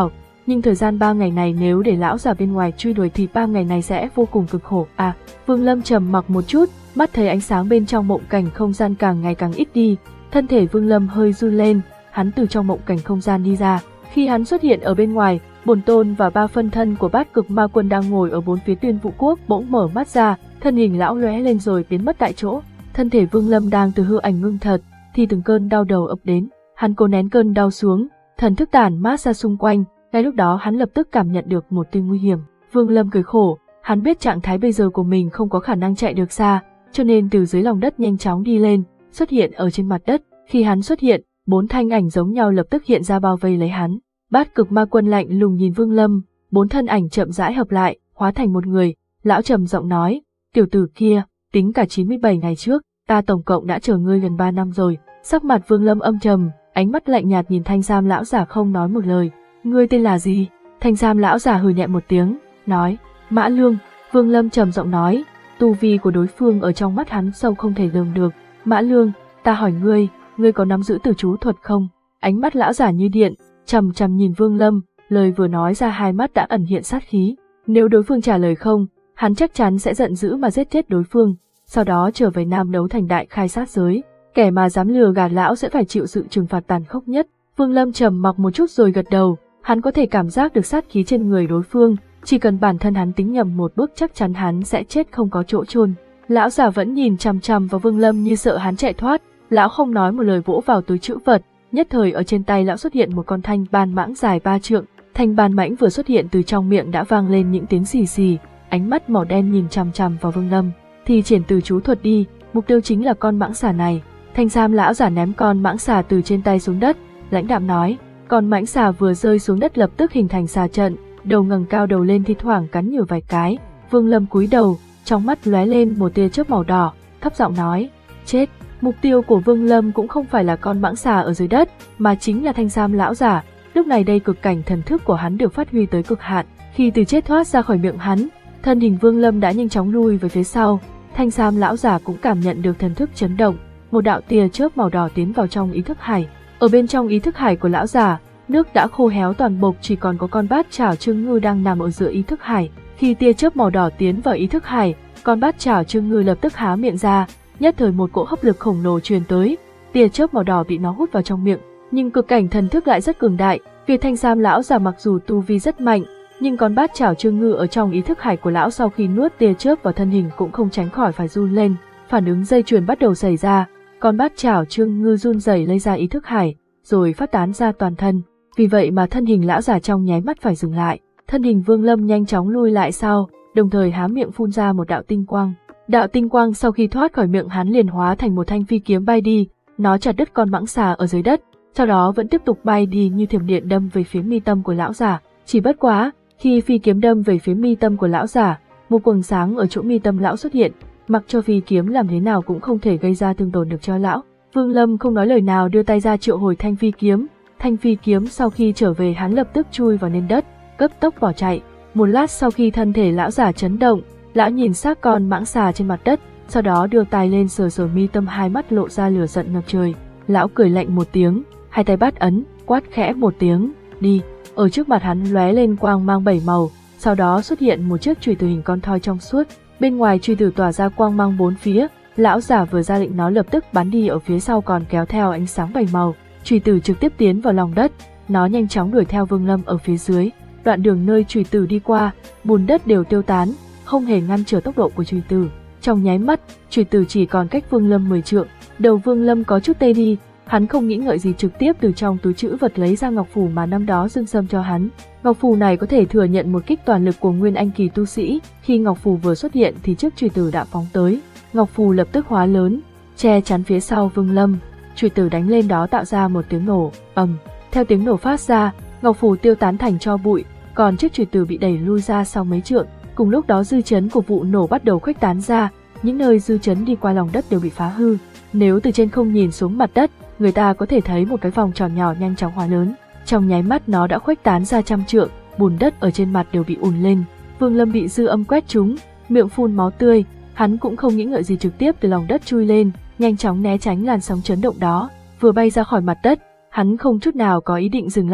Speaker 1: nhưng thời gian ba ngày này nếu để lão già bên ngoài truy đuổi thì ba ngày này sẽ vô cùng cực khổ. À, Vương Lâm trầm mặc một chút, mắt thấy ánh sáng bên trong mộng cảnh không gian càng ngày càng ít đi, thân thể Vương Lâm hơi run lên, hắn từ trong mộng cảnh không gian đi ra. Khi hắn xuất hiện ở bên ngoài, Bổn Tôn và ba phân thân của Bát Cực Ma Quân đang ngồi ở bốn phía Tuyên Vũ Quốc bỗng mở mắt ra, thân hình lão lóe lên rồi biến mất tại chỗ. Thân thể Vương Lâm đang từ hư ảnh ngưng thật, thì từng cơn đau đầu ập đến, hắn cố nén cơn đau xuống, thần thức tản mát ra xung quanh. Ngay lúc đó hắn lập tức cảm nhận được một tia nguy hiểm. Vương Lâm cười khổ, hắn biết trạng thái bây giờ của mình không có khả năng chạy được xa, cho nên từ dưới lòng đất nhanh chóng đi lên, xuất hiện ở trên mặt đất. Khi hắn xuất hiện, bốn thanh ảnh giống nhau lập tức hiện ra bao vây lấy hắn. Bát Cực Ma Quân lạnh lùng nhìn Vương Lâm, bốn thân ảnh chậm rãi hợp lại, hóa thành một người. Lão trầm giọng nói, tiểu tử kia, tính cả chín mươi bảy ngày trước, ta tổng cộng đã chờ ngươi gần ba năm rồi. Sắc mặt Vương Lâm âm trầm, ánh mắt lạnh nhạt nhìn thanh sam lão giả không nói một lời. Ngươi tên là gì? Thanh sam lão giả hừ nhẹ một tiếng, nói, Mã Lương. Vương Lâm trầm giọng nói, tu vi của đối phương ở trong mắt hắn sâu không thể lường được. Mã Lương, ta hỏi ngươi, ngươi có nắm giữ tử chú thuật không? Ánh mắt lão giả như điện, chằm chằm nhìn Vương Lâm, lời vừa nói ra hai mắt đã ẩn hiện sát khí. Nếu đối phương trả lời không, hắn chắc chắn sẽ giận dữ mà giết chết đối phương, sau đó trở về Nam Đấu Thành đại khai sát giới. Kẻ mà dám lừa gạt lão sẽ phải chịu sự trừng phạt tàn khốc nhất. Vương Lâm trầm mặc một chút rồi gật đầu, hắn có thể cảm giác được sát khí trên người đối phương, chỉ cần bản thân hắn tính nhầm một bước chắc chắn hắn sẽ chết không có chỗ chôn. Lão già vẫn nhìn chằm chằm vào Vương Lâm như sợ hắn chạy thoát, lão không nói một lời vỗ vào túi trữ vật, nhất thời ở trên tay lão xuất hiện một con thanh ban mãng dài ba trượng. Thanh ban mãng vừa xuất hiện từ trong miệng đã vang lên những tiếng xì xì, ánh mắt màu đen nhìn chằm chằm vào Vương Lâm. Thì triển từ chú thuật đi, mục tiêu chính là con mãng xà này. Thanh sam lão giả ném con mãng xà từ trên tay xuống đất, lãnh đạm nói, con mãng xà vừa rơi xuống đất lập tức hình thành xà trận, đầu ngẩng cao đầu lên thi thoảng cắn nhiều vài cái. Vương Lâm cúi đầu, trong mắt lóe lên một tia chớp màu đỏ, thấp giọng nói, chết. Mục tiêu của Vương Lâm cũng không phải là con mãng xà ở dưới đất, mà chính là thanh sam lão giả. Lúc này đây cực cảnh thần thức của hắn được phát huy tới cực hạn, khi từ chết thoát ra khỏi miệng hắn, thân hình Vương Lâm đã nhanh chóng lui về phía sau. Thanh sam lão giả cũng cảm nhận được thần thức chấn động, một đạo tia chớp màu đỏ tiến vào trong ý thức hải. Ở bên trong ý thức hải của lão giả, nước đã khô héo toàn bộc, chỉ còn có con bát chảo trương ngư đang nằm ở giữa ý thức hải. Khi tia chớp màu đỏ tiến vào ý thức hải, con bát chảo trương ngư lập tức há miệng ra, nhất thời một cỗ hấp lực khổng lồ truyền tới, tia chớp màu đỏ bị nó hút vào trong miệng. Nhưng cực cảnh thần thức lại rất cường đại, việc thanh sam lão giả mặc dù tu vi rất mạnh, nhưng con bát chảo trương ngư ở trong ý thức hải của lão sau khi nuốt tia chớp vào thân hình cũng không tránh khỏi phải run lên. Phản ứng dây chuyền bắt đầu xảy ra, con bát chảo trương ngư run rẩy lây ra ý thức hải, rồi phát tán ra toàn thân. Vì vậy mà thân hình lão giả trong nháy mắt phải dừng lại. Thân hình Vương Lâm nhanh chóng lui lại sau, đồng thời há miệng phun ra một đạo tinh quang. Đạo tinh quang sau khi thoát khỏi miệng hắn liền hóa thành một thanh phi kiếm bay đi, nó chặt đứt con mãng xà ở dưới đất, sau đó vẫn tiếp tục bay đi như thiểm điện đâm về phía mi tâm của lão giả. Chỉ bất quá, khi phi kiếm đâm về phía mi tâm của lão giả, một quầng sáng ở chỗ mi tâm lão xuất hiện, mặc cho phi kiếm làm thế nào cũng không thể gây ra thương tổn được cho lão. Vương Lâm không nói lời nào đưa tay ra triệu hồi thanh phi kiếm. Thanh phi kiếm sau khi trở về hắn lập tức chui vào nền đất, cấp tốc bỏ chạy. Một lát sau khi thân thể lão giả chấn động, lão nhìn xác con mãng xà trên mặt đất, sau đó đưa tay lên sờ sờ mi tâm, hai mắt lộ ra lửa giận ngập trời. Lão cười lạnh một tiếng, hai tay bắt ấn, quát khẽ một tiếng, đi. Ở trước mặt hắn lóe lên quang mang bảy màu, sau đó xuất hiện một chiếc chùy từ hình con thoi trong suốt. Bên ngoài chùy tử tỏa ra quang mang bốn phía, lão giả vừa ra lệnh nó lập tức bắn đi, ở phía sau còn kéo theo ánh sáng bảy màu. Chùy tử trực tiếp tiến vào lòng đất, nó nhanh chóng đuổi theo Vương Lâm ở phía dưới. Đoạn đường nơi chùy tử đi qua, bùn đất đều tiêu tán, không hề ngăn trở tốc độ của chùy tử. Trong nháy mắt, chùy tử chỉ còn cách Vương Lâm mười trượng. Đầu Vương Lâm có chút tê đi, hắn không nghĩ ngợi gì trực tiếp từ trong túi trữ vật lấy ra ngọc phù mà năm đó Dương Sâm cho hắn. Ngọc phù này có thể thừa nhận một kích toàn lực của Nguyên Anh kỳ tu sĩ. Khi ngọc phù vừa xuất hiện thì chiếc chùy tử đã phóng tới, ngọc phù lập tức hóa lớn, che chắn phía sau Vương Lâm. Chùy tử đánh lên đó tạo ra một tiếng nổ, ầm. Theo tiếng nổ phát ra, ngọc phù tiêu tán thành tro bụi, còn chiếc chùy tử bị đẩy lui ra sau mấy trượng. Cùng lúc đó dư chấn của vụ nổ bắt đầu khuếch tán ra, những nơi dư chấn đi qua lòng đất đều bị phá hư. Nếu từ trên không nhìn xuống mặt đất, người ta có thể thấy một cái vòng tròn nhỏ nhanh chóng hóa lớn. Trong nháy mắt nó đã khuếch tán ra trăm trượng, bùn đất ở trên mặt đều bị ùn lên. Vương Lâm bị dư âm quét trúng, miệng phun máu tươi, hắn cũng không nghĩ ngợi gì trực tiếp từ lòng đất chui lên, nhanh chóng né tránh làn sóng chấn động đó. Vừa bay ra khỏi mặt đất, hắn không chút nào có ý định dừng lại,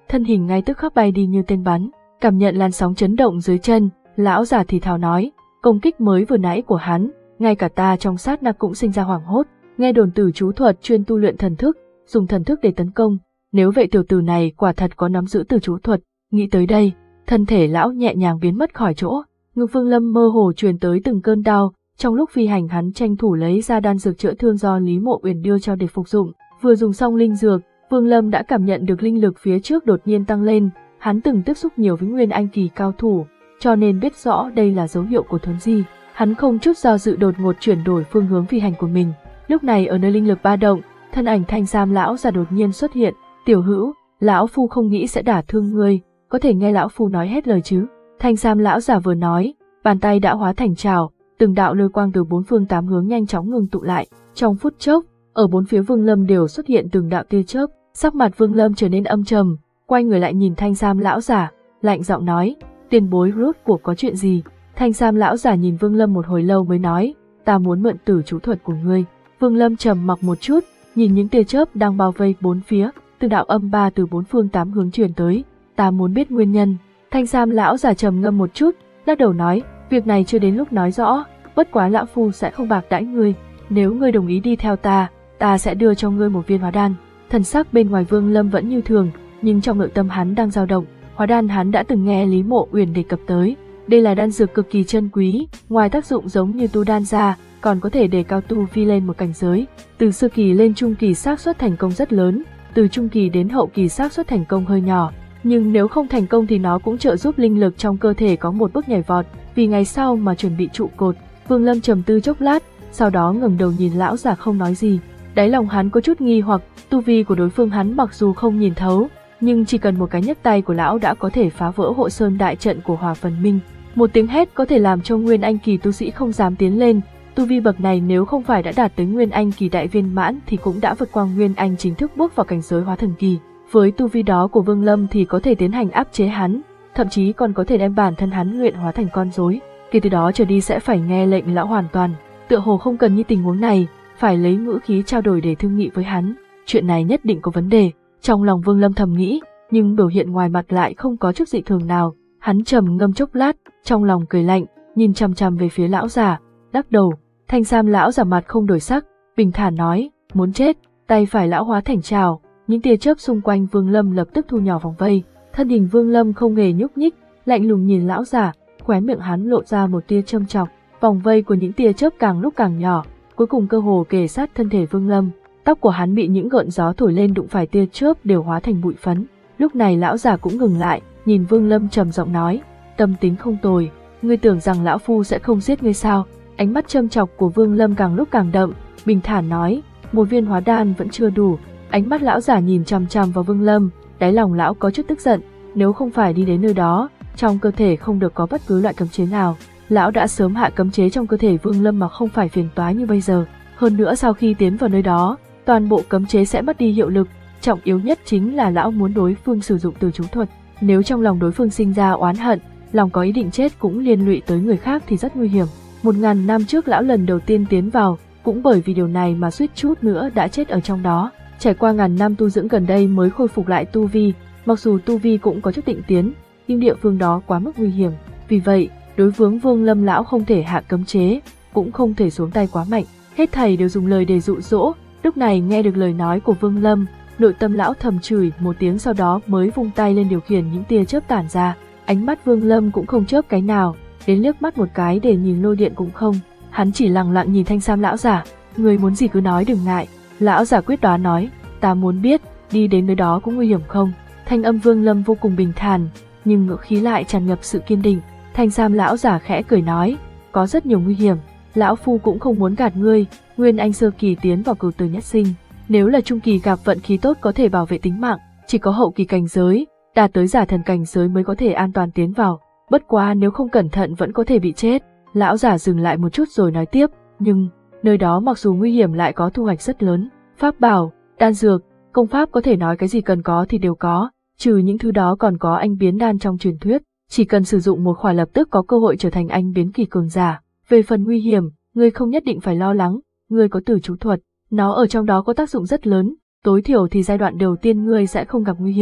Speaker 1: thân hình ngay tức khắc bay đi như tên bắn. Cảm nhận làn sóng chấn động dưới chân, lão già thì thào nói, công kích mới vừa nãy của hắn, ngay cả ta trong sát na cũng sinh ra hoảng hốt. Nghe đồn Tử chú thuật chuyên tu luyện thần thức, dùng thần thức để tấn công, nếu vậy tiểu tử này quả thật có nắm giữ Tử chú thuật. Nghĩ tới đây, thân thể lão nhẹ nhàng biến mất khỏi chỗ. Ngực Vương Lâm mơ hồ truyền tới từng cơn đau, trong lúc phi hành hắn tranh thủ lấy ra đan dược chữa thương do Lý Mộ Uyển đưa cho để phục dụng. Vừa dùng xong linh dược, Vương Lâm đã cảm nhận được linh lực phía trước đột nhiên tăng lên. Hắn từng tiếp xúc nhiều với Nguyên Anh kỳ cao thủ, cho nên biết rõ đây là dấu hiệu của thuấn di. Hắn không chút do dự đột ngột chuyển đổi phương hướng phi hành của mình. Lúc này ở nơi linh lực ba động, thân ảnh Thanh Sam lão già đột nhiên xuất hiện. Tiểu Hữu, lão phu không nghĩ sẽ đả thương ngươi, có thể nghe lão phu nói hết lời chứ? Thanh Sam lão già vừa nói, bàn tay đã hóa thành trào, từng đạo lôi quang từ bốn phương tám hướng nhanh chóng ngưng tụ lại. Trong phút chốc, ở bốn phía Vương Lâm đều xuất hiện từng đạo tia chớp. Sắc mặt Vương Lâm trở nên âm trầm, quay người lại nhìn Thanh Sam lão giả, lạnh giọng nói, tiền bối rốt cuộc có chuyện gì? Thanh Sam lão giả nhìn Vương Lâm một hồi lâu mới nói, ta muốn mượn Tử chú thuật của ngươi. Vương Lâm trầm mặc một chút, nhìn những tia chớp đang bao vây bốn phía, từng đạo âm ba từ bốn phương tám hướng truyền tới, ta muốn biết nguyên nhân. Thanh Sam lão giả trầm ngâm một chút, lắc đầu nói, việc này chưa đến lúc nói rõ, bất quá lão phu sẽ không bạc đãi ngươi, nếu ngươi đồng ý đi theo ta, ta sẽ đưa cho ngươi một viên hóa đan. Thần sắc bên ngoài Vương Lâm vẫn như thường, nhưng trong nội tâm hắn đang dao động. Hóa đan hắn đã từng nghe Lý Mộ Uyển đề cập tới, đây là đan dược cực kỳ chân quý, ngoài tác dụng giống như tu đan ra, còn có thể đề cao tu vi lên một cảnh giới. Từ sơ kỳ lên trung kỳ xác suất thành công rất lớn, từ trung kỳ đến hậu kỳ xác suất thành công hơi nhỏ, nhưng nếu không thành công thì nó cũng trợ giúp linh lực trong cơ thể có một bước nhảy vọt, vì ngày sau mà chuẩn bị trụ cột. Vương Lâm trầm tư chốc lát, sau đó ngẩng đầu nhìn lão già không nói gì. Đáy lòng hắn có chút nghi hoặc, tu vi của đối phương hắn mặc dù không nhìn thấu, nhưng chỉ cần một cái nhấc tay của lão đã có thể phá vỡ hộ sơn đại trận của Hòa Phần Minh. Một tiếng hét có thể làm cho Nguyên Anh kỳ tu sĩ không dám tiến lên, tu vi bậc này nếu không phải đã đạt tới Nguyên Anh kỳ đại viên mãn thì cũng đã vượt qua Nguyên Anh chính thức bước vào cảnh giới hóa thần kỳ. Với tu vi đó của Vương Lâm thì có thể tiến hành áp chế hắn, thậm chí còn có thể đem bản thân hắn luyện hóa thành con rối. Kể từ đó trở đi sẽ phải nghe lệnh lão hoàn toàn, tựa hồ không cần như tình huống này, phải lấy ngữ khí trao đổi để thương nghị với hắn. Chuyện này nhất định có vấn đề, trong lòng Vương Lâm thầm nghĩ, nhưng biểu hiện ngoài mặt lại không có chút dị thường nào. Hắn trầm ngâm chốc lát, trong lòng cười lạnh, nhìn chằm chằm về phía lão già, lắc đầu. Thanh Sam lão già mặt không đổi sắc, bình thản nói, muốn chết. Tay phải lão hóa thành trào, những tia chớp xung quanh Vương Lâm lập tức thu nhỏ vòng vây. Thân hình Vương Lâm không hề nhúc nhích, lạnh lùng nhìn lão già, khóe miệng hắn lộ ra một tia châm chọc. Vòng vây của những tia chớp càng lúc càng nhỏ, cuối cùng cơ hồ kề sát thân thể Vương Lâm. Tóc của hắn bị những gợn gió thổi lên đụng phải tia chớp đều hóa thành bụi phấn. Lúc này lão già cũng ngừng lại, nhìn Vương Lâm trầm giọng nói, tâm tính không tồi, ngươi tưởng rằng lão phu sẽ không giết ngươi sao? Ánh mắt châm chọc của Vương Lâm càng lúc càng đậm, bình thản nói, một viên hóa đan vẫn chưa đủ. Ánh mắt lão già nhìn chằm chằm vào Vương Lâm, đáy lòng lão có chút tức giận, nếu không phải đi đến nơi đó, trong cơ thể không được có bất cứ loại cấm chế nào, lão đã sớm hạ cấm chế trong cơ thể Vương Lâm mà không phải phiền toái như bây giờ. Hơn nữa sau khi tiến vào nơi đó, toàn bộ cấm chế sẽ mất đi hiệu lực, trọng yếu nhất chính là lão muốn đối phương sử dụng Tử chú thuật. Nếu trong lòng đối phương sinh ra oán hận, lòng có ý định chết cũng liên lụy tới người khác thì rất nguy hiểm. Một ngàn năm trước lão lần đầu tiên tiến vào, cũng bởi vì điều này mà suýt chút nữa đã chết ở trong đó. Trải qua ngàn năm tu dưỡng gần đây mới khôi phục lại tu vi, mặc dù tu vi cũng có chút tịnh tiến, nhưng địa phương đó quá mức nguy hiểm. Vì vậy, đối với Vương Lâm lão không thể hạ cấm chế, cũng không thể xuống tay quá mạnh. Hết thầy đều dùng lời để dụ dỗ. Lúc này nghe được lời nói của Vương Lâm, nội tâm lão thầm chửi một tiếng, sau đó mới vung tay lên điều khiển những tia chớp tản ra. Ánh mắt Vương Lâm cũng không chớp cái nào, đến liếc mắt một cái để nhìn lôi điện cũng không. Hắn chỉ lặng lặng nhìn Thanh Sam lão giả, người muốn gì cứ nói đừng ngại. Lão giả quyết đoán nói, ta muốn biết, đi đến nơi đó có nguy hiểm không? Thanh âm Vương Lâm vô cùng bình thản, nhưng ngữ khí lại tràn ngập sự kiên định. Thanh Sam lão giả khẽ cười nói, có rất nhiều nguy hiểm, lão phu cũng không muốn gạt ngươi. Nguyên Anh sơ kỳ tiến vào cửu tử nhất sinh, nếu là trung kỳ gặp vận khí tốt có thể bảo vệ tính mạng, chỉ có hậu kỳ cảnh giới, đạt tới giả thần cảnh giới mới có thể an toàn tiến vào. Bất quá nếu không cẩn thận vẫn có thể bị chết. Lão giả dừng lại một chút rồi nói tiếp, nhưng nơi đó mặc dù nguy hiểm lại có thu hoạch rất lớn, pháp bảo, đan dược, công pháp có thể nói cái gì cần có thì đều có, trừ những thứ đó còn có anh biến đan trong truyền thuyết, chỉ cần sử dụng một khỏa lập tức có cơ hội trở thành anh biến kỳ cường giả. Về phần nguy hiểm, ngươi không nhất định phải lo lắng, ngươi có Tử chú thuật, nó ở trong đó có tác dụng rất lớn, tối thiểu thì giai đoạn đầu tiên ngươi sẽ không gặp nguy hiểm.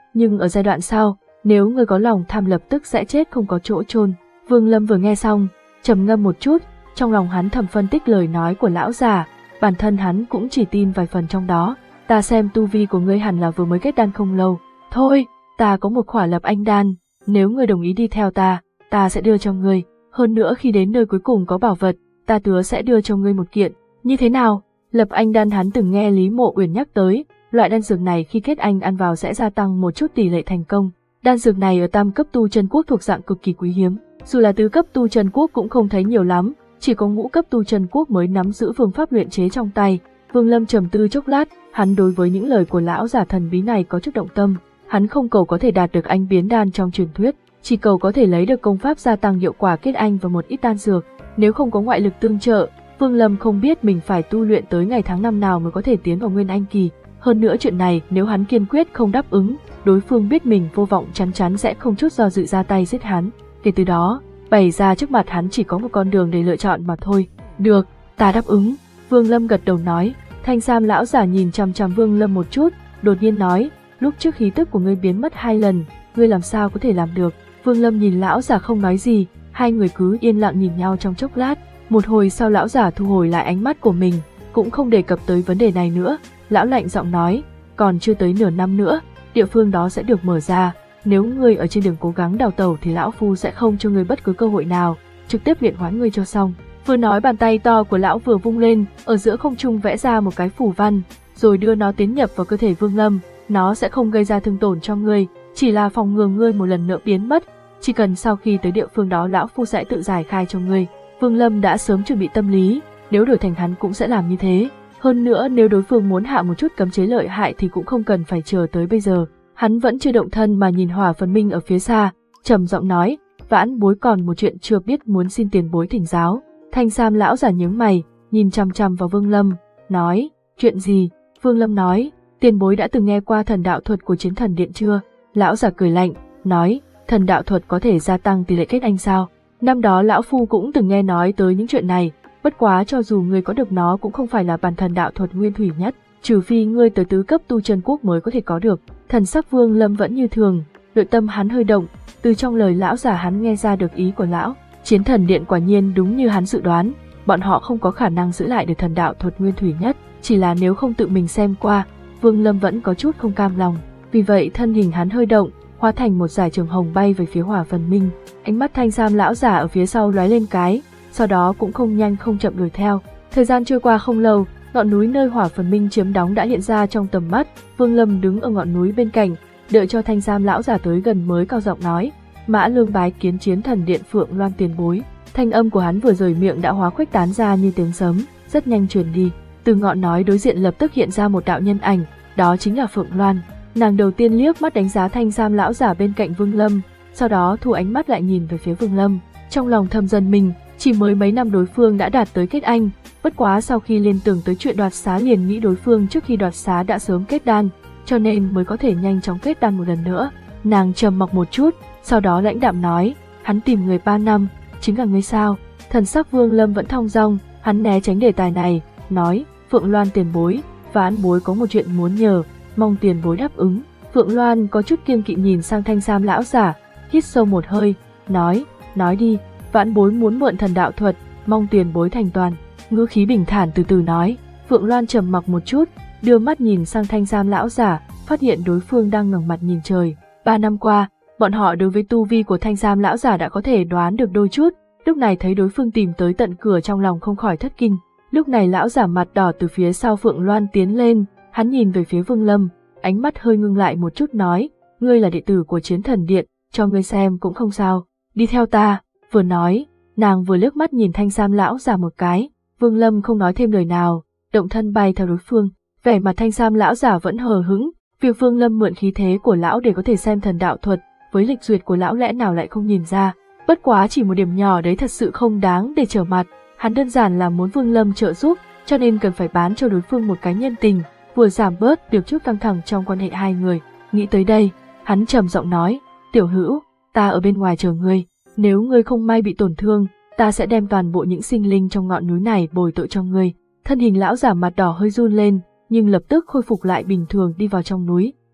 Speaker 1: nhưng ở giai đoạn sau, nếu ngươi có lòng tham lập tức sẽ chết không có chỗ chôn. Vương Lâm vừa nghe xong, trầm ngâm một chút, trong lòng hắn thầm phân tích lời nói của lão già, bản thân hắn cũng chỉ tin vài phần trong đó. Ta xem tu vi của ngươi hẳn là vừa mới kết đan không lâu. Thôi, ta có một khỏa lập anh đan, nếu ngươi đồng ý đi theo ta, ta sẽ đưa cho ngươi. Hơn nữa khi đến nơi cuối cùng có bảo vật, ta hứa sẽ đưa cho ngươi một kiện. Như thế nào? Lập anh đan hắn từng nghe Lý Mộ Uyển nhắc tới, loại đan dược này khi kết anh ăn vào sẽ gia tăng một chút tỷ lệ thành công. Đan dược này ở tam cấp tu chân quốc thuộc dạng cực kỳ quý hiếm, dù là tứ cấp tu chân quốc cũng không thấy nhiều lắm, chỉ có ngũ cấp tu chân quốc mới nắm giữ phương pháp luyện chế trong tay. Vương Lâm trầm tư chốc lát, hắn đối với những lời của lão giả thần bí này có chút động tâm. Hắn không cầu có thể đạt được anh biến đan trong truyền thuyết, chỉ cầu có thể lấy được công pháp gia tăng hiệu quả kết anh và một ít đan dược. Nếu không có ngoại lực tương trợ, Vương Lâm không biết mình phải tu luyện tới ngày tháng năm nào mới có thể tiến vào nguyên anh kỳ. Hơn nữa chuyện này nếu hắn kiên quyết không đáp ứng, đối phương biết mình vô vọng chắn chắn sẽ không chút do dự ra tay giết hắn. Kể từ đó, bày ra trước mặt hắn chỉ có một con đường để lựa chọn mà thôi. Được, ta đáp ứng. Vương Lâm gật đầu nói. Thanh sam lão giả nhìn chằm chằm Vương Lâm một chút, đột nhiên nói, lúc trước khí tức của ngươi biến mất hai lần, ngươi làm sao có thể làm được? Vương Lâm nhìn lão giả không nói gì, hai người cứ yên lặng nhìn nhau trong chốc lát. Một hồi sau lão giả thu hồi lại ánh mắt của mình, cũng không đề cập tới vấn đề này nữa. Lão lạnh giọng nói, còn chưa tới nửa năm nữa, địa phương đó sẽ được mở ra. Nếu ngươi ở trên đường cố gắng đào tẩu thì lão phu sẽ không cho ngươi bất cứ cơ hội nào, trực tiếp luyện hóa ngươi cho xong. Vừa nói bàn tay to của lão vừa vung lên, ở giữa không trung vẽ ra một cái phù văn, rồi đưa nó tiến nhập vào cơ thể Vương Lâm. Nó sẽ không gây ra thương tổn cho ngươi, chỉ là phòng ngừa ngươi một lần nữa biến mất. Chỉ cần sau khi tới địa phương đó lão phu sẽ tự giải khai cho ngươi. Vương Lâm đã sớm chuẩn bị tâm lý, nếu đổi thành hắn cũng sẽ làm như thế. Hơn nữa nếu đối phương muốn hạ một chút cấm chế lợi hại thì cũng không cần phải chờ tới bây giờ. Hắn vẫn chưa động thân mà nhìn Hỏa Phần Minh ở phía xa, trầm giọng nói, vãn bối còn một chuyện chưa biết muốn xin tiền bối thỉnh giáo. Thanh sam lão giả nhướng mày, nhìn chằm chằm vào Vương Lâm, nói, chuyện gì? Vương Lâm nói, tiền bối đã từng nghe qua thần đạo thuật của Chiến Thần Điện chưa? Lão giả cười lạnh, nói, thần đạo thuật có thể gia tăng tỷ lệ kết anh sao? Năm đó lão phu cũng từng nghe nói tới những chuyện này, bất quá cho dù ngươi có được nó cũng không phải là bản thần đạo thuật nguyên thủy nhất, trừ phi ngươi tới tứ cấp tu chân quốc mới có thể có được. Thần sắc Vương Lâm vẫn như thường, nội tâm hắn hơi động, từ trong lời lão giả hắn nghe ra được ý của lão. Chiến Thần Điện quả nhiên đúng như hắn dự đoán, bọn họ không có khả năng giữ lại được thần đạo thuật nguyên thủy nhất, chỉ là nếu không tự mình xem qua, Vương Lâm vẫn có chút không cam lòng. Vì vậy thân hình hắn hơi động, hóa thành một dải trường hồng bay về phía Hỏa Phần Minh. Ánh mắt thanh sam lão giả ở phía sau lóe lên cái, sau đó cũng không nhanh không chậm đuổi theo. Thời gian trôi qua không lâu, ngọn núi nơi Hỏa Phần Minh chiếm đóng đã hiện ra trong tầm mắt. Vương Lâm đứng ở ngọn núi bên cạnh, đợi cho thanh sam lão giả tới gần mới cao giọng nói, Mã Lương bái kiến Chiến Thần Điện Phượng Loan tiền bối. Thanh âm của hắn vừa rời miệng đã hóa khuếch tán ra như tiếng sấm, rất nhanh truyền đi. Từ ngọn nói đối diện lập tức hiện ra một đạo nhân ảnh, đó chính là Phượng Loan. Nàng đầu tiên liếc mắt đánh giá thanh sam lão giả bên cạnh Vương Lâm, sau đó thu ánh mắt lại nhìn về phía Vương Lâm. Trong lòng thầm dần mình, chỉ mới mấy năm đối phương đã đạt tới kết anh, bất quá sau khi liên tưởng tới chuyện đoạt xá liền nghĩ đối phương trước khi đoạt xá đã sớm kết đan, cho nên mới có thể nhanh chóng kết đan một lần nữa. Nàng trầm mặc một chút, sau đó lãnh đạm nói, hắn tìm người ba năm, chính là ngươi sao? Thần sắc Vương Lâm vẫn thong dong, hắn né tránh đề tài này, nói, Phượng Loan tiền bối, vãn bối có một chuyện muốn nhờ, mong tiền bối đáp ứng. Phượng Loan có chút kiêng kỵ nhìn sang thanh sam lão giả, hít sâu một hơi, nói, nói đi, vãn bối muốn mượn thần đạo thuật, mong tiền bối thành toàn. Ngữ khí bình thản từ từ nói. Phượng Loan trầm mặc một chút, đưa mắt nhìn sang thanh sam lão giả, phát hiện đối phương đang ngẩng mặt nhìn trời. Ba năm qua, bọn họ đối với tu vi của thanh sam lão giả đã có thể đoán được đôi chút, lúc này thấy đối phương tìm tới tận cửa trong lòng không khỏi thất kinh. Lúc này lão giả mặt đỏ từ phía sau Phượng Loan tiến lên, hắn nhìn về phía Vương Lâm, ánh mắt hơi ngưng lại một chút nói, ngươi là đệ tử của Chiến Thần Điện, cho ngươi xem cũng không sao, đi theo ta. Vừa nói, nàng vừa liếc mắt nhìn thanh sam lão giả một cái. Vương Lâm không nói thêm lời nào, động thân bay theo đối phương. Vẻ mặt thanh sam lão giả vẫn hờ hững, việc Vương Lâm mượn khí thế của lão để có thể xem thần đạo thuật, với lịch duyệt của lão lẽ nào lại không nhìn ra. Bất quá chỉ một điểm nhỏ đấy thật sự không đáng để trở mặt, hắn đơn giản là muốn Vương Lâm trợ giúp, cho nên cần phải bán cho đối phương một cái nhân tình, vừa giảm bớt được chút căng thẳng trong quan hệ hai người. Nghĩ tới đây, hắn trầm giọng nói, tiểu hữu, ta ở bên ngoài chờ ngươi, nếu ngươi không may bị tổn thương, ta sẽ đem toàn bộ những sinh linh trong ngọn núi này bồi tội cho ngươi. Thân hình lão giả mặt đỏ hơi run lên, nhưng lập tức khôi phục lại bình thường đi vào trong núi.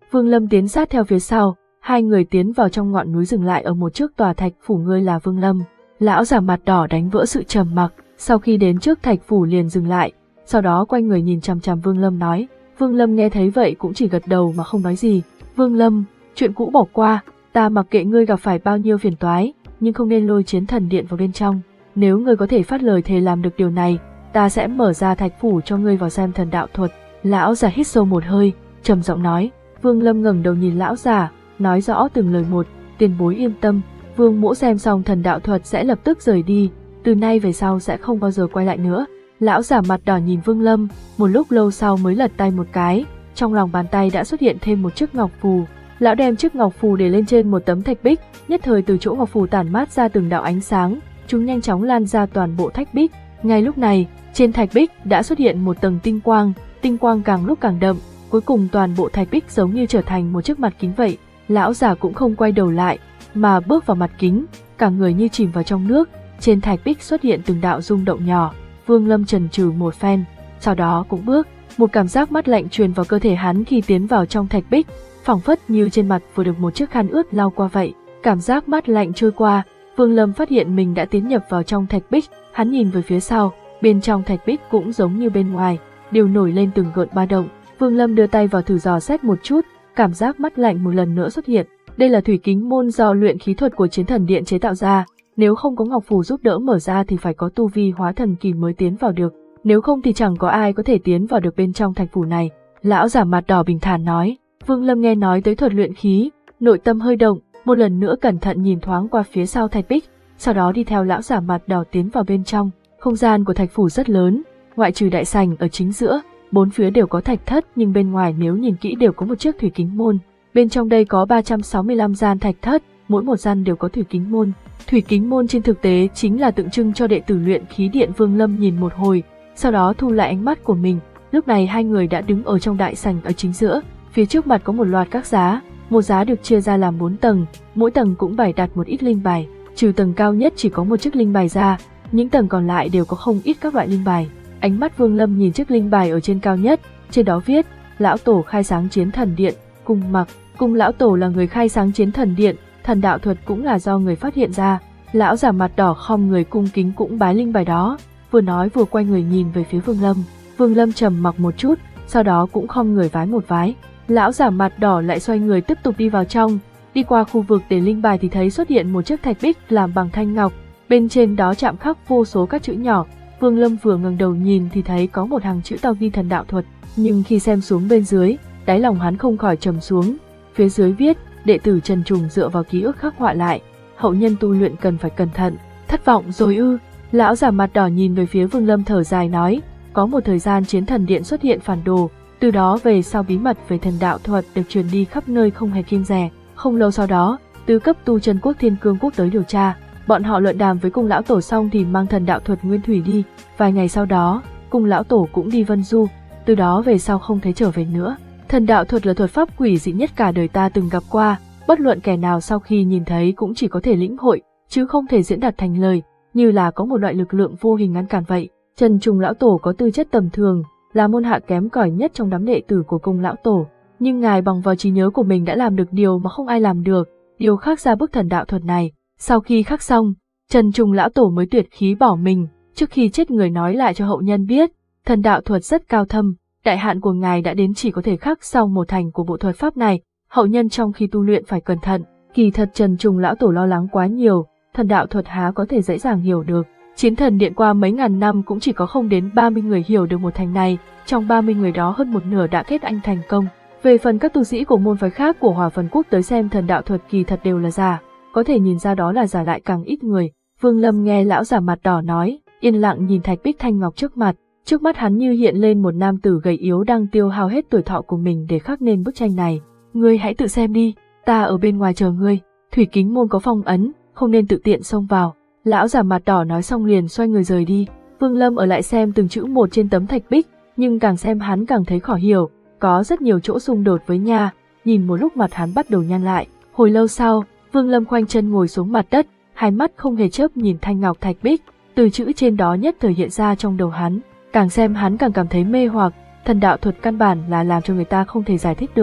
Speaker 1: Vương Lâm tiến sát theo phía sau, hai người tiến vào trong ngọn núi dừng lại ở một trước tòa thạch phủ. Ngươi là Vương Lâm? Lão già mặt đỏ đánh vỡ sự trầm mặc, sau khi đến trước thạch phủ liền dừng lại, sau đó quay người nhìn chằm chằm Vương Lâm nói. Vương Lâm nghe thấy vậy cũng chỉ gật đầu mà không nói gì. Vương Lâm, chuyện cũ bỏ qua, ta mặc kệ ngươi gặp phải bao nhiêu phiền toái, nhưng không nên lôi Chiến Thần Điện vào bên trong. Nếu ngươi có thể phát lời thề làm được điều này, ta sẽ mở ra thạch phủ cho ngươi vào xem thần đạo thuật. Lão già hít sâu một hơi, trầm giọng nói. Vương Lâm ngẩng đầu nhìn lão già, nói rõ từng lời một. Tiền bối yên tâm, Vương mỗ xem xong thần đạo thuật sẽ lập tức rời đi, từ nay về sau sẽ không bao giờ quay lại nữa. Lão già mặt đỏ nhìn Vương Lâm, một lúc lâu sau mới lật tay một cái, trong lòng bàn tay đã xuất hiện thêm một chiếc ngọc phù. Lão đem chiếc ngọc phù để lên trên một tấm thạch bích, nhất thời từ chỗ ngọc phù tản mát ra từng đạo ánh sáng, chúng nhanh chóng lan ra toàn bộ thạch bích. Ngay lúc này, trên thạch bích đã xuất hiện một tầng tinh quang, tinh quang càng lúc càng đậm, cuối cùng toàn bộ thạch bích giống như trở thành một chiếc mặt kính vậy. Lão già cũng không quay đầu lại, mà bước vào mặt kính, cả người như chìm vào trong nước. Trên thạch bích xuất hiện từng đạo rung động nhỏ. Vương Lâm chần chừ một phen, sau đó cũng bước. Một cảm giác mát lạnh truyền vào cơ thể hắn khi tiến vào trong thạch bích, phảng phất như trên mặt vừa được một chiếc khăn ướt lau qua vậy. Cảm giác mát lạnh trôi qua, Vương Lâm phát hiện mình đã tiến nhập vào trong thạch bích. Hắn nhìn về phía sau, bên trong thạch bích cũng giống như bên ngoài, đều nổi lên từng gợn ba động. Vương Lâm đưa tay vào thử dò xét một chút, cảm giác mát lạnh một lần nữa xuất hiện. Đây là thủy kính môn do luyện khí thuật của Chiến Thần Điện chế tạo ra, nếu không có ngọc phù giúp đỡ mở ra thì phải có tu vi hóa thần kỳ mới tiến vào được, nếu không thì chẳng có ai có thể tiến vào được bên trong thạch phủ này. Lão giả mặt đỏ bình thản nói. Vương Lâm nghe nói tới thuật luyện khí, nội tâm hơi động, một lần nữa cẩn thận nhìn thoáng qua phía sau thạch bích, sau đó đi theo lão giả mặt đỏ tiến vào bên trong. Không gian của thạch phủ rất lớn, ngoại trừ đại sảnh ở chính giữa, bốn phía đều có thạch thất, nhưng bên ngoài nếu nhìn kỹ đều có một chiếc thủy kính môn. Bên trong đây có ba trăm sáu mươi lăm gian thạch thất, mỗi một gian đều có thủy kính môn. Thủy kính môn trên thực tế chính là tượng trưng cho đệ tử luyện khí điện. Vương Lâm nhìn một hồi, sau đó thu lại ánh mắt của mình. Lúc này hai người đã đứng ở trong đại sảnh ở chính giữa, phía trước mặt có một loạt các giá, một giá được chia ra làm bốn tầng, mỗi tầng cũng bày đặt một ít linh bài, trừ tầng cao nhất chỉ có một chiếc linh bài ra, những tầng còn lại đều có không ít các loại linh bài. Ánh mắt Vương Lâm nhìn chiếc linh bài ở trên cao nhất, trên đó viết: Lão Tổ khai sáng Chiến Thần Điện, Cung Mặc. Cung lão tổ là người khai sáng Chiến Thần Điện, thần đạo thuật cũng là do người phát hiện ra. Lão giả mặt đỏ khom người cung kính cũng bái linh bài đó, vừa nói vừa quay người nhìn về phía Vương Lâm. Vương Lâm trầm mặc một chút, sau đó cũng khom người vái một vái. Lão giả mặt đỏ lại xoay người tiếp tục đi vào trong, đi qua khu vực để linh bài thì thấy xuất hiện một chiếc thạch bích làm bằng thanh ngọc, bên trên đó chạm khắc vô số các chữ nhỏ. Vương Lâm vừa ngẩng đầu nhìn thì thấy có một hàng chữ to ghi thần đạo thuật, nhưng khi xem xuống bên dưới, đáy lòng hắn không khỏi trầm xuống. Phía dưới viết: đệ tử Trần Trùng dựa vào ký ức khắc họa lại, hậu nhân tu luyện cần phải cẩn thận. Thất vọng rồi ư? Lão giả mặt đỏ nhìn về phía Vương Lâm thở dài nói. Có một thời gian Chiến Thần Điện xuất hiện phản đồ, từ đó về sau bí mật về thần đạo thuật được truyền đi khắp nơi không hề kiêng dè. Không lâu sau đó, tứ cấp tu chân quốc Thiên Cương quốc tới điều tra, bọn họ luận đàm với cung lão tổ xong thì mang thần đạo thuật nguyên thủy đi. Vài ngày sau đó, cung lão tổ cũng đi Vân Du, từ đó về sau không thấy trở về nữa. Thần đạo thuật là thuật pháp quỷ dị nhất cả đời ta từng gặp qua, bất luận kẻ nào sau khi nhìn thấy cũng chỉ có thể lĩnh hội, chứ không thể diễn đạt thành lời, như là có một loại lực lượng vô hình ngăn cản vậy. Trần Trùng lão tổ có tư chất tầm thường, là môn hạ kém cỏi nhất trong đám đệ tử của cung lão tổ, nhưng ngài bằng vào trí nhớ của mình đã làm được điều mà không ai làm được, điều khắc ra bức thần đạo thuật này. Sau khi khắc xong, Trần Trùng lão tổ mới tuyệt khí bỏ mình, trước khi chết người nói lại cho hậu nhân biết, thần đạo thuật rất cao thâm, đại hạn của ngài đã đến, chỉ có thể khắc xong một thành của bộ thuật pháp này, hậu nhân trong khi tu luyện phải cẩn thận. Kỳ thật Trần Trùng lão tổ lo lắng quá nhiều, thần đạo thuật há có thể dễ dàng hiểu được. Chiến Thần Điện qua mấy ngàn năm cũng chỉ có không đến ba mươi người hiểu được một thành này, trong ba mươi người đó hơn một nửa đã kết anh thành công. Về phần các tu sĩ của môn phái khác của Hỏa Phần Quốc tới xem thần đạo thuật kỳ thật đều là giả, có thể nhìn ra đó là giả lại càng ít người. Vương Lâm nghe lão giả mặt đỏ nói, yên lặng nhìn thạch bích thanh ngọc trước mặt, trước mắt hắn như hiện lên một nam tử gầy yếu đang tiêu hao hết tuổi thọ của mình để khắc nên bức tranh này. Ngươi hãy tự xem đi, ta ở bên ngoài chờ ngươi, thủy kính môn có phong ấn, không nên tự tiện xông vào. Lão giả mặt đỏ nói xong liền xoay người rời đi. Vương Lâm ở lại xem từng chữ một trên tấm thạch bích, nhưng càng xem hắn càng thấy khó hiểu, có rất nhiều chỗ xung đột với nha. Nhìn một lúc mặt hắn bắt đầu nhăn lại. Hồi lâu sau, Vương Lâm khoanh chân ngồi xuống mặt đất, hai mắt không hề chớp nhìn thanh ngọc thạch bích, từ chữ trên đó nhất thời hiện ra trong đầu hắn. Càng xem hắn càng cảm thấy mê hoặc, thần đạo thuật căn bản là làm cho người ta không thể giải thích được.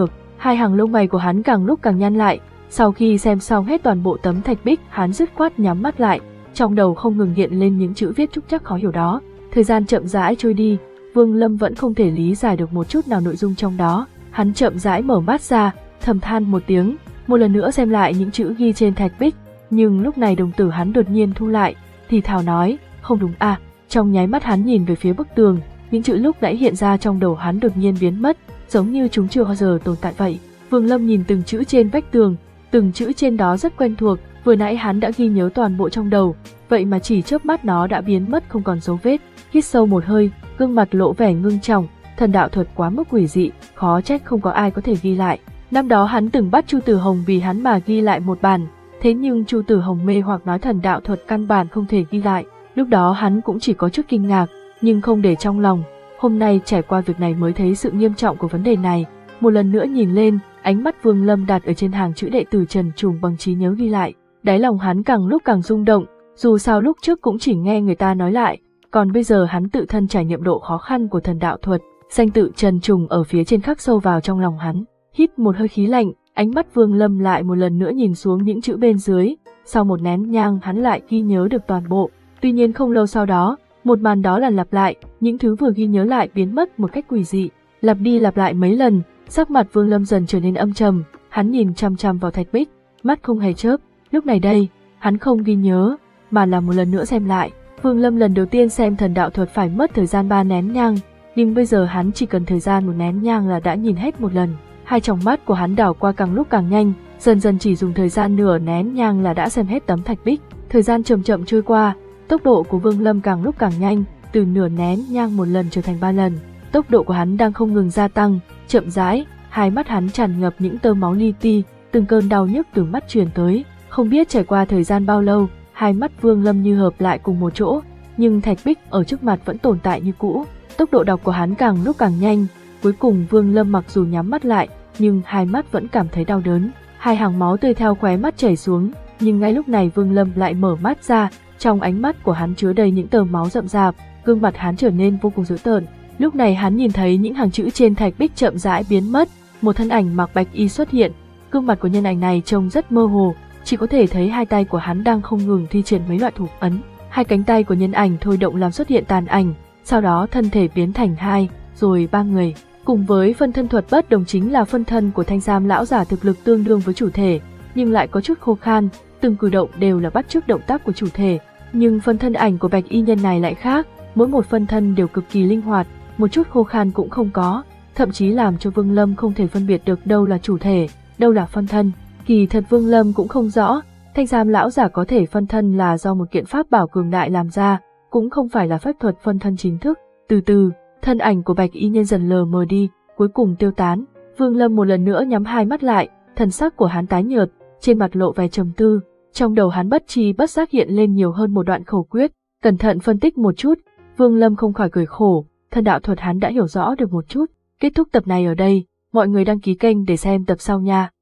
Speaker 1: Hai hàng lông mày của hắn càng lúc càng nhăn lại, sau khi xem xong hết toàn bộ tấm thạch bích, hắn dứt khoát nhắm mắt lại, trong đầu không ngừng hiện lên những chữ viết trúc trắc khó hiểu đó. Thời gian chậm rãi trôi đi, Vương Lâm vẫn không thể lý giải được một chút nào nội dung trong đó. Hắn chậm rãi mở mắt ra, thầm than một tiếng, một lần nữa xem lại những chữ ghi trên thạch bích, nhưng lúc này đồng tử hắn đột nhiên thu lại, thì thào nói, không đúng à. Trong nháy mắt hắn nhìn về phía bức tường, những chữ lúc nãy hiện ra trong đầu hắn đột nhiên biến mất, giống như chúng chưa bao giờ tồn tại vậy. Vương Lâm nhìn từng chữ trên vách tường, từng chữ trên đó rất quen thuộc, vừa nãy hắn đã ghi nhớ toàn bộ trong đầu, vậy mà chỉ chớp mắt nó đã biến mất không còn dấu vết. Hít sâu một hơi, gương mặt lộ vẻ ngưng trọng, thần đạo thuật quá mức quỷ dị, khó trách không có ai có thể ghi lại. Năm đó hắn từng bắt Chu Tử Hồng vì hắn mà ghi lại một bản, thế nhưng Chu Tử Hồng mê hoặc nói thần đạo thuật căn bản không thể ghi lại. Lúc đó hắn cũng chỉ có chút kinh ngạc, nhưng không để trong lòng. Hôm nay trải qua việc này mới thấy sự nghiêm trọng của vấn đề này. Một lần nữa nhìn lên, ánh mắt Vương Lâm đặt ở trên hàng chữ đệ tử Trần Trùng bằng trí nhớ ghi lại. Đáy lòng hắn càng lúc càng rung động, dù sao lúc trước cũng chỉ nghe người ta nói lại, còn bây giờ hắn tự thân trải nghiệm độ khó khăn của thần đạo thuật. Danh tự Trần Trùng ở phía trên khắc sâu vào trong lòng hắn. Hít một hơi khí lạnh, ánh mắt Vương Lâm lại một lần nữa nhìn xuống những chữ bên dưới. Sau một nén nhang hắn lại ghi nhớ được toàn bộ. Tuy nhiên không lâu sau đó, một màn đó là lặp lại, những thứ vừa ghi nhớ lại biến mất một cách quỷ dị. Lặp đi lặp lại mấy lần, sắc mặt Vương Lâm dần trở nên âm trầm, hắn nhìn chằm chằm vào thạch bích, mắt không hề chớp. Lúc này đây, hắn không ghi nhớ, mà là một lần nữa xem lại. Vương Lâm lần đầu tiên xem thần đạo thuật phải mất thời gian ba nén nhang, nhưng bây giờ hắn chỉ cần thời gian một nén nhang là đã nhìn hết một lần. Hai tròng mắt của hắn đảo qua càng lúc càng nhanh, dần dần chỉ dùng thời gian nửa nén nhang là đã xem hết tấm thạch bích. Thời gian chậm chậm trôi qua, tốc độ của Vương Lâm càng lúc càng nhanh, từ nửa nén nhang một lần trở thành ba lần. Tốc độ của hắn đang không ngừng gia tăng, chậm rãi, hai mắt hắn tràn ngập những tơ máu li ti, từng cơn đau nhức từ mắt truyền tới. Không biết trải qua thời gian bao lâu, hai mắt Vương Lâm như hợp lại cùng một chỗ, nhưng thạch bích ở trước mặt vẫn tồn tại như cũ. Tốc độ đọc của hắn càng lúc càng nhanh, cuối cùng Vương Lâm mặc dù nhắm mắt lại, nhưng hai mắt vẫn cảm thấy đau đớn. Hai hàng máu tươi theo khóe mắt chảy xuống, nhưng ngay lúc này Vương Lâm lại mở mắt ra, trong ánh mắt của hắn chứa đầy những tờ máu rậm rạp, gương mặt hắn trở nên vô cùng dữ tợn. Lúc này hắn nhìn thấy những hàng chữ trên thạch bích chậm rãi biến mất, một thân ảnh mặc bạch y xuất hiện. Gương mặt của nhân ảnh này trông rất mơ hồ, chỉ có thể thấy hai tay của hắn đang không ngừng thi triển mấy loại thủ ấn. Hai cánh tay của nhân ảnh thôi động làm xuất hiện tàn ảnh, sau đó thân thể biến thành hai, rồi ba người. Cùng với phân thân thuật bất đồng chính là phân thân của Thanh Sam lão giả thực lực tương đương với chủ thể, nhưng lại có chút khô khan, từng cử động đều là bắt chước động tác của chủ thể. Nhưng phân thân ảnh của bạch y nhân này lại khác, mỗi một phân thân đều cực kỳ linh hoạt, một chút khô khan cũng không có, thậm chí làm cho Vương Lâm không thể phân biệt được đâu là chủ thể, đâu là phân thân. Kỳ thật Vương Lâm cũng không rõ, Thanh Sam lão giả có thể phân thân là do một kiện pháp bảo cường đại làm ra, cũng không phải là phép thuật phân thân chính thức. Từ từ, thân ảnh của bạch y nhân dần lờ mờ đi, cuối cùng tiêu tán. Vương Lâm một lần nữa nhắm hai mắt lại, thần sắc của hắn tái nhợt, trên mặt lộ vẻ trầm tư. Trong đầu hắn bất tri bất giác hiện lên nhiều hơn một đoạn khẩu quyết, cẩn thận phân tích một chút, Vương Lâm không khỏi cười khổ, thần đạo thuật hắn đã hiểu rõ được một chút. Kết thúc tập này ở đây, mọi người đăng ký kênh để xem tập sau nha.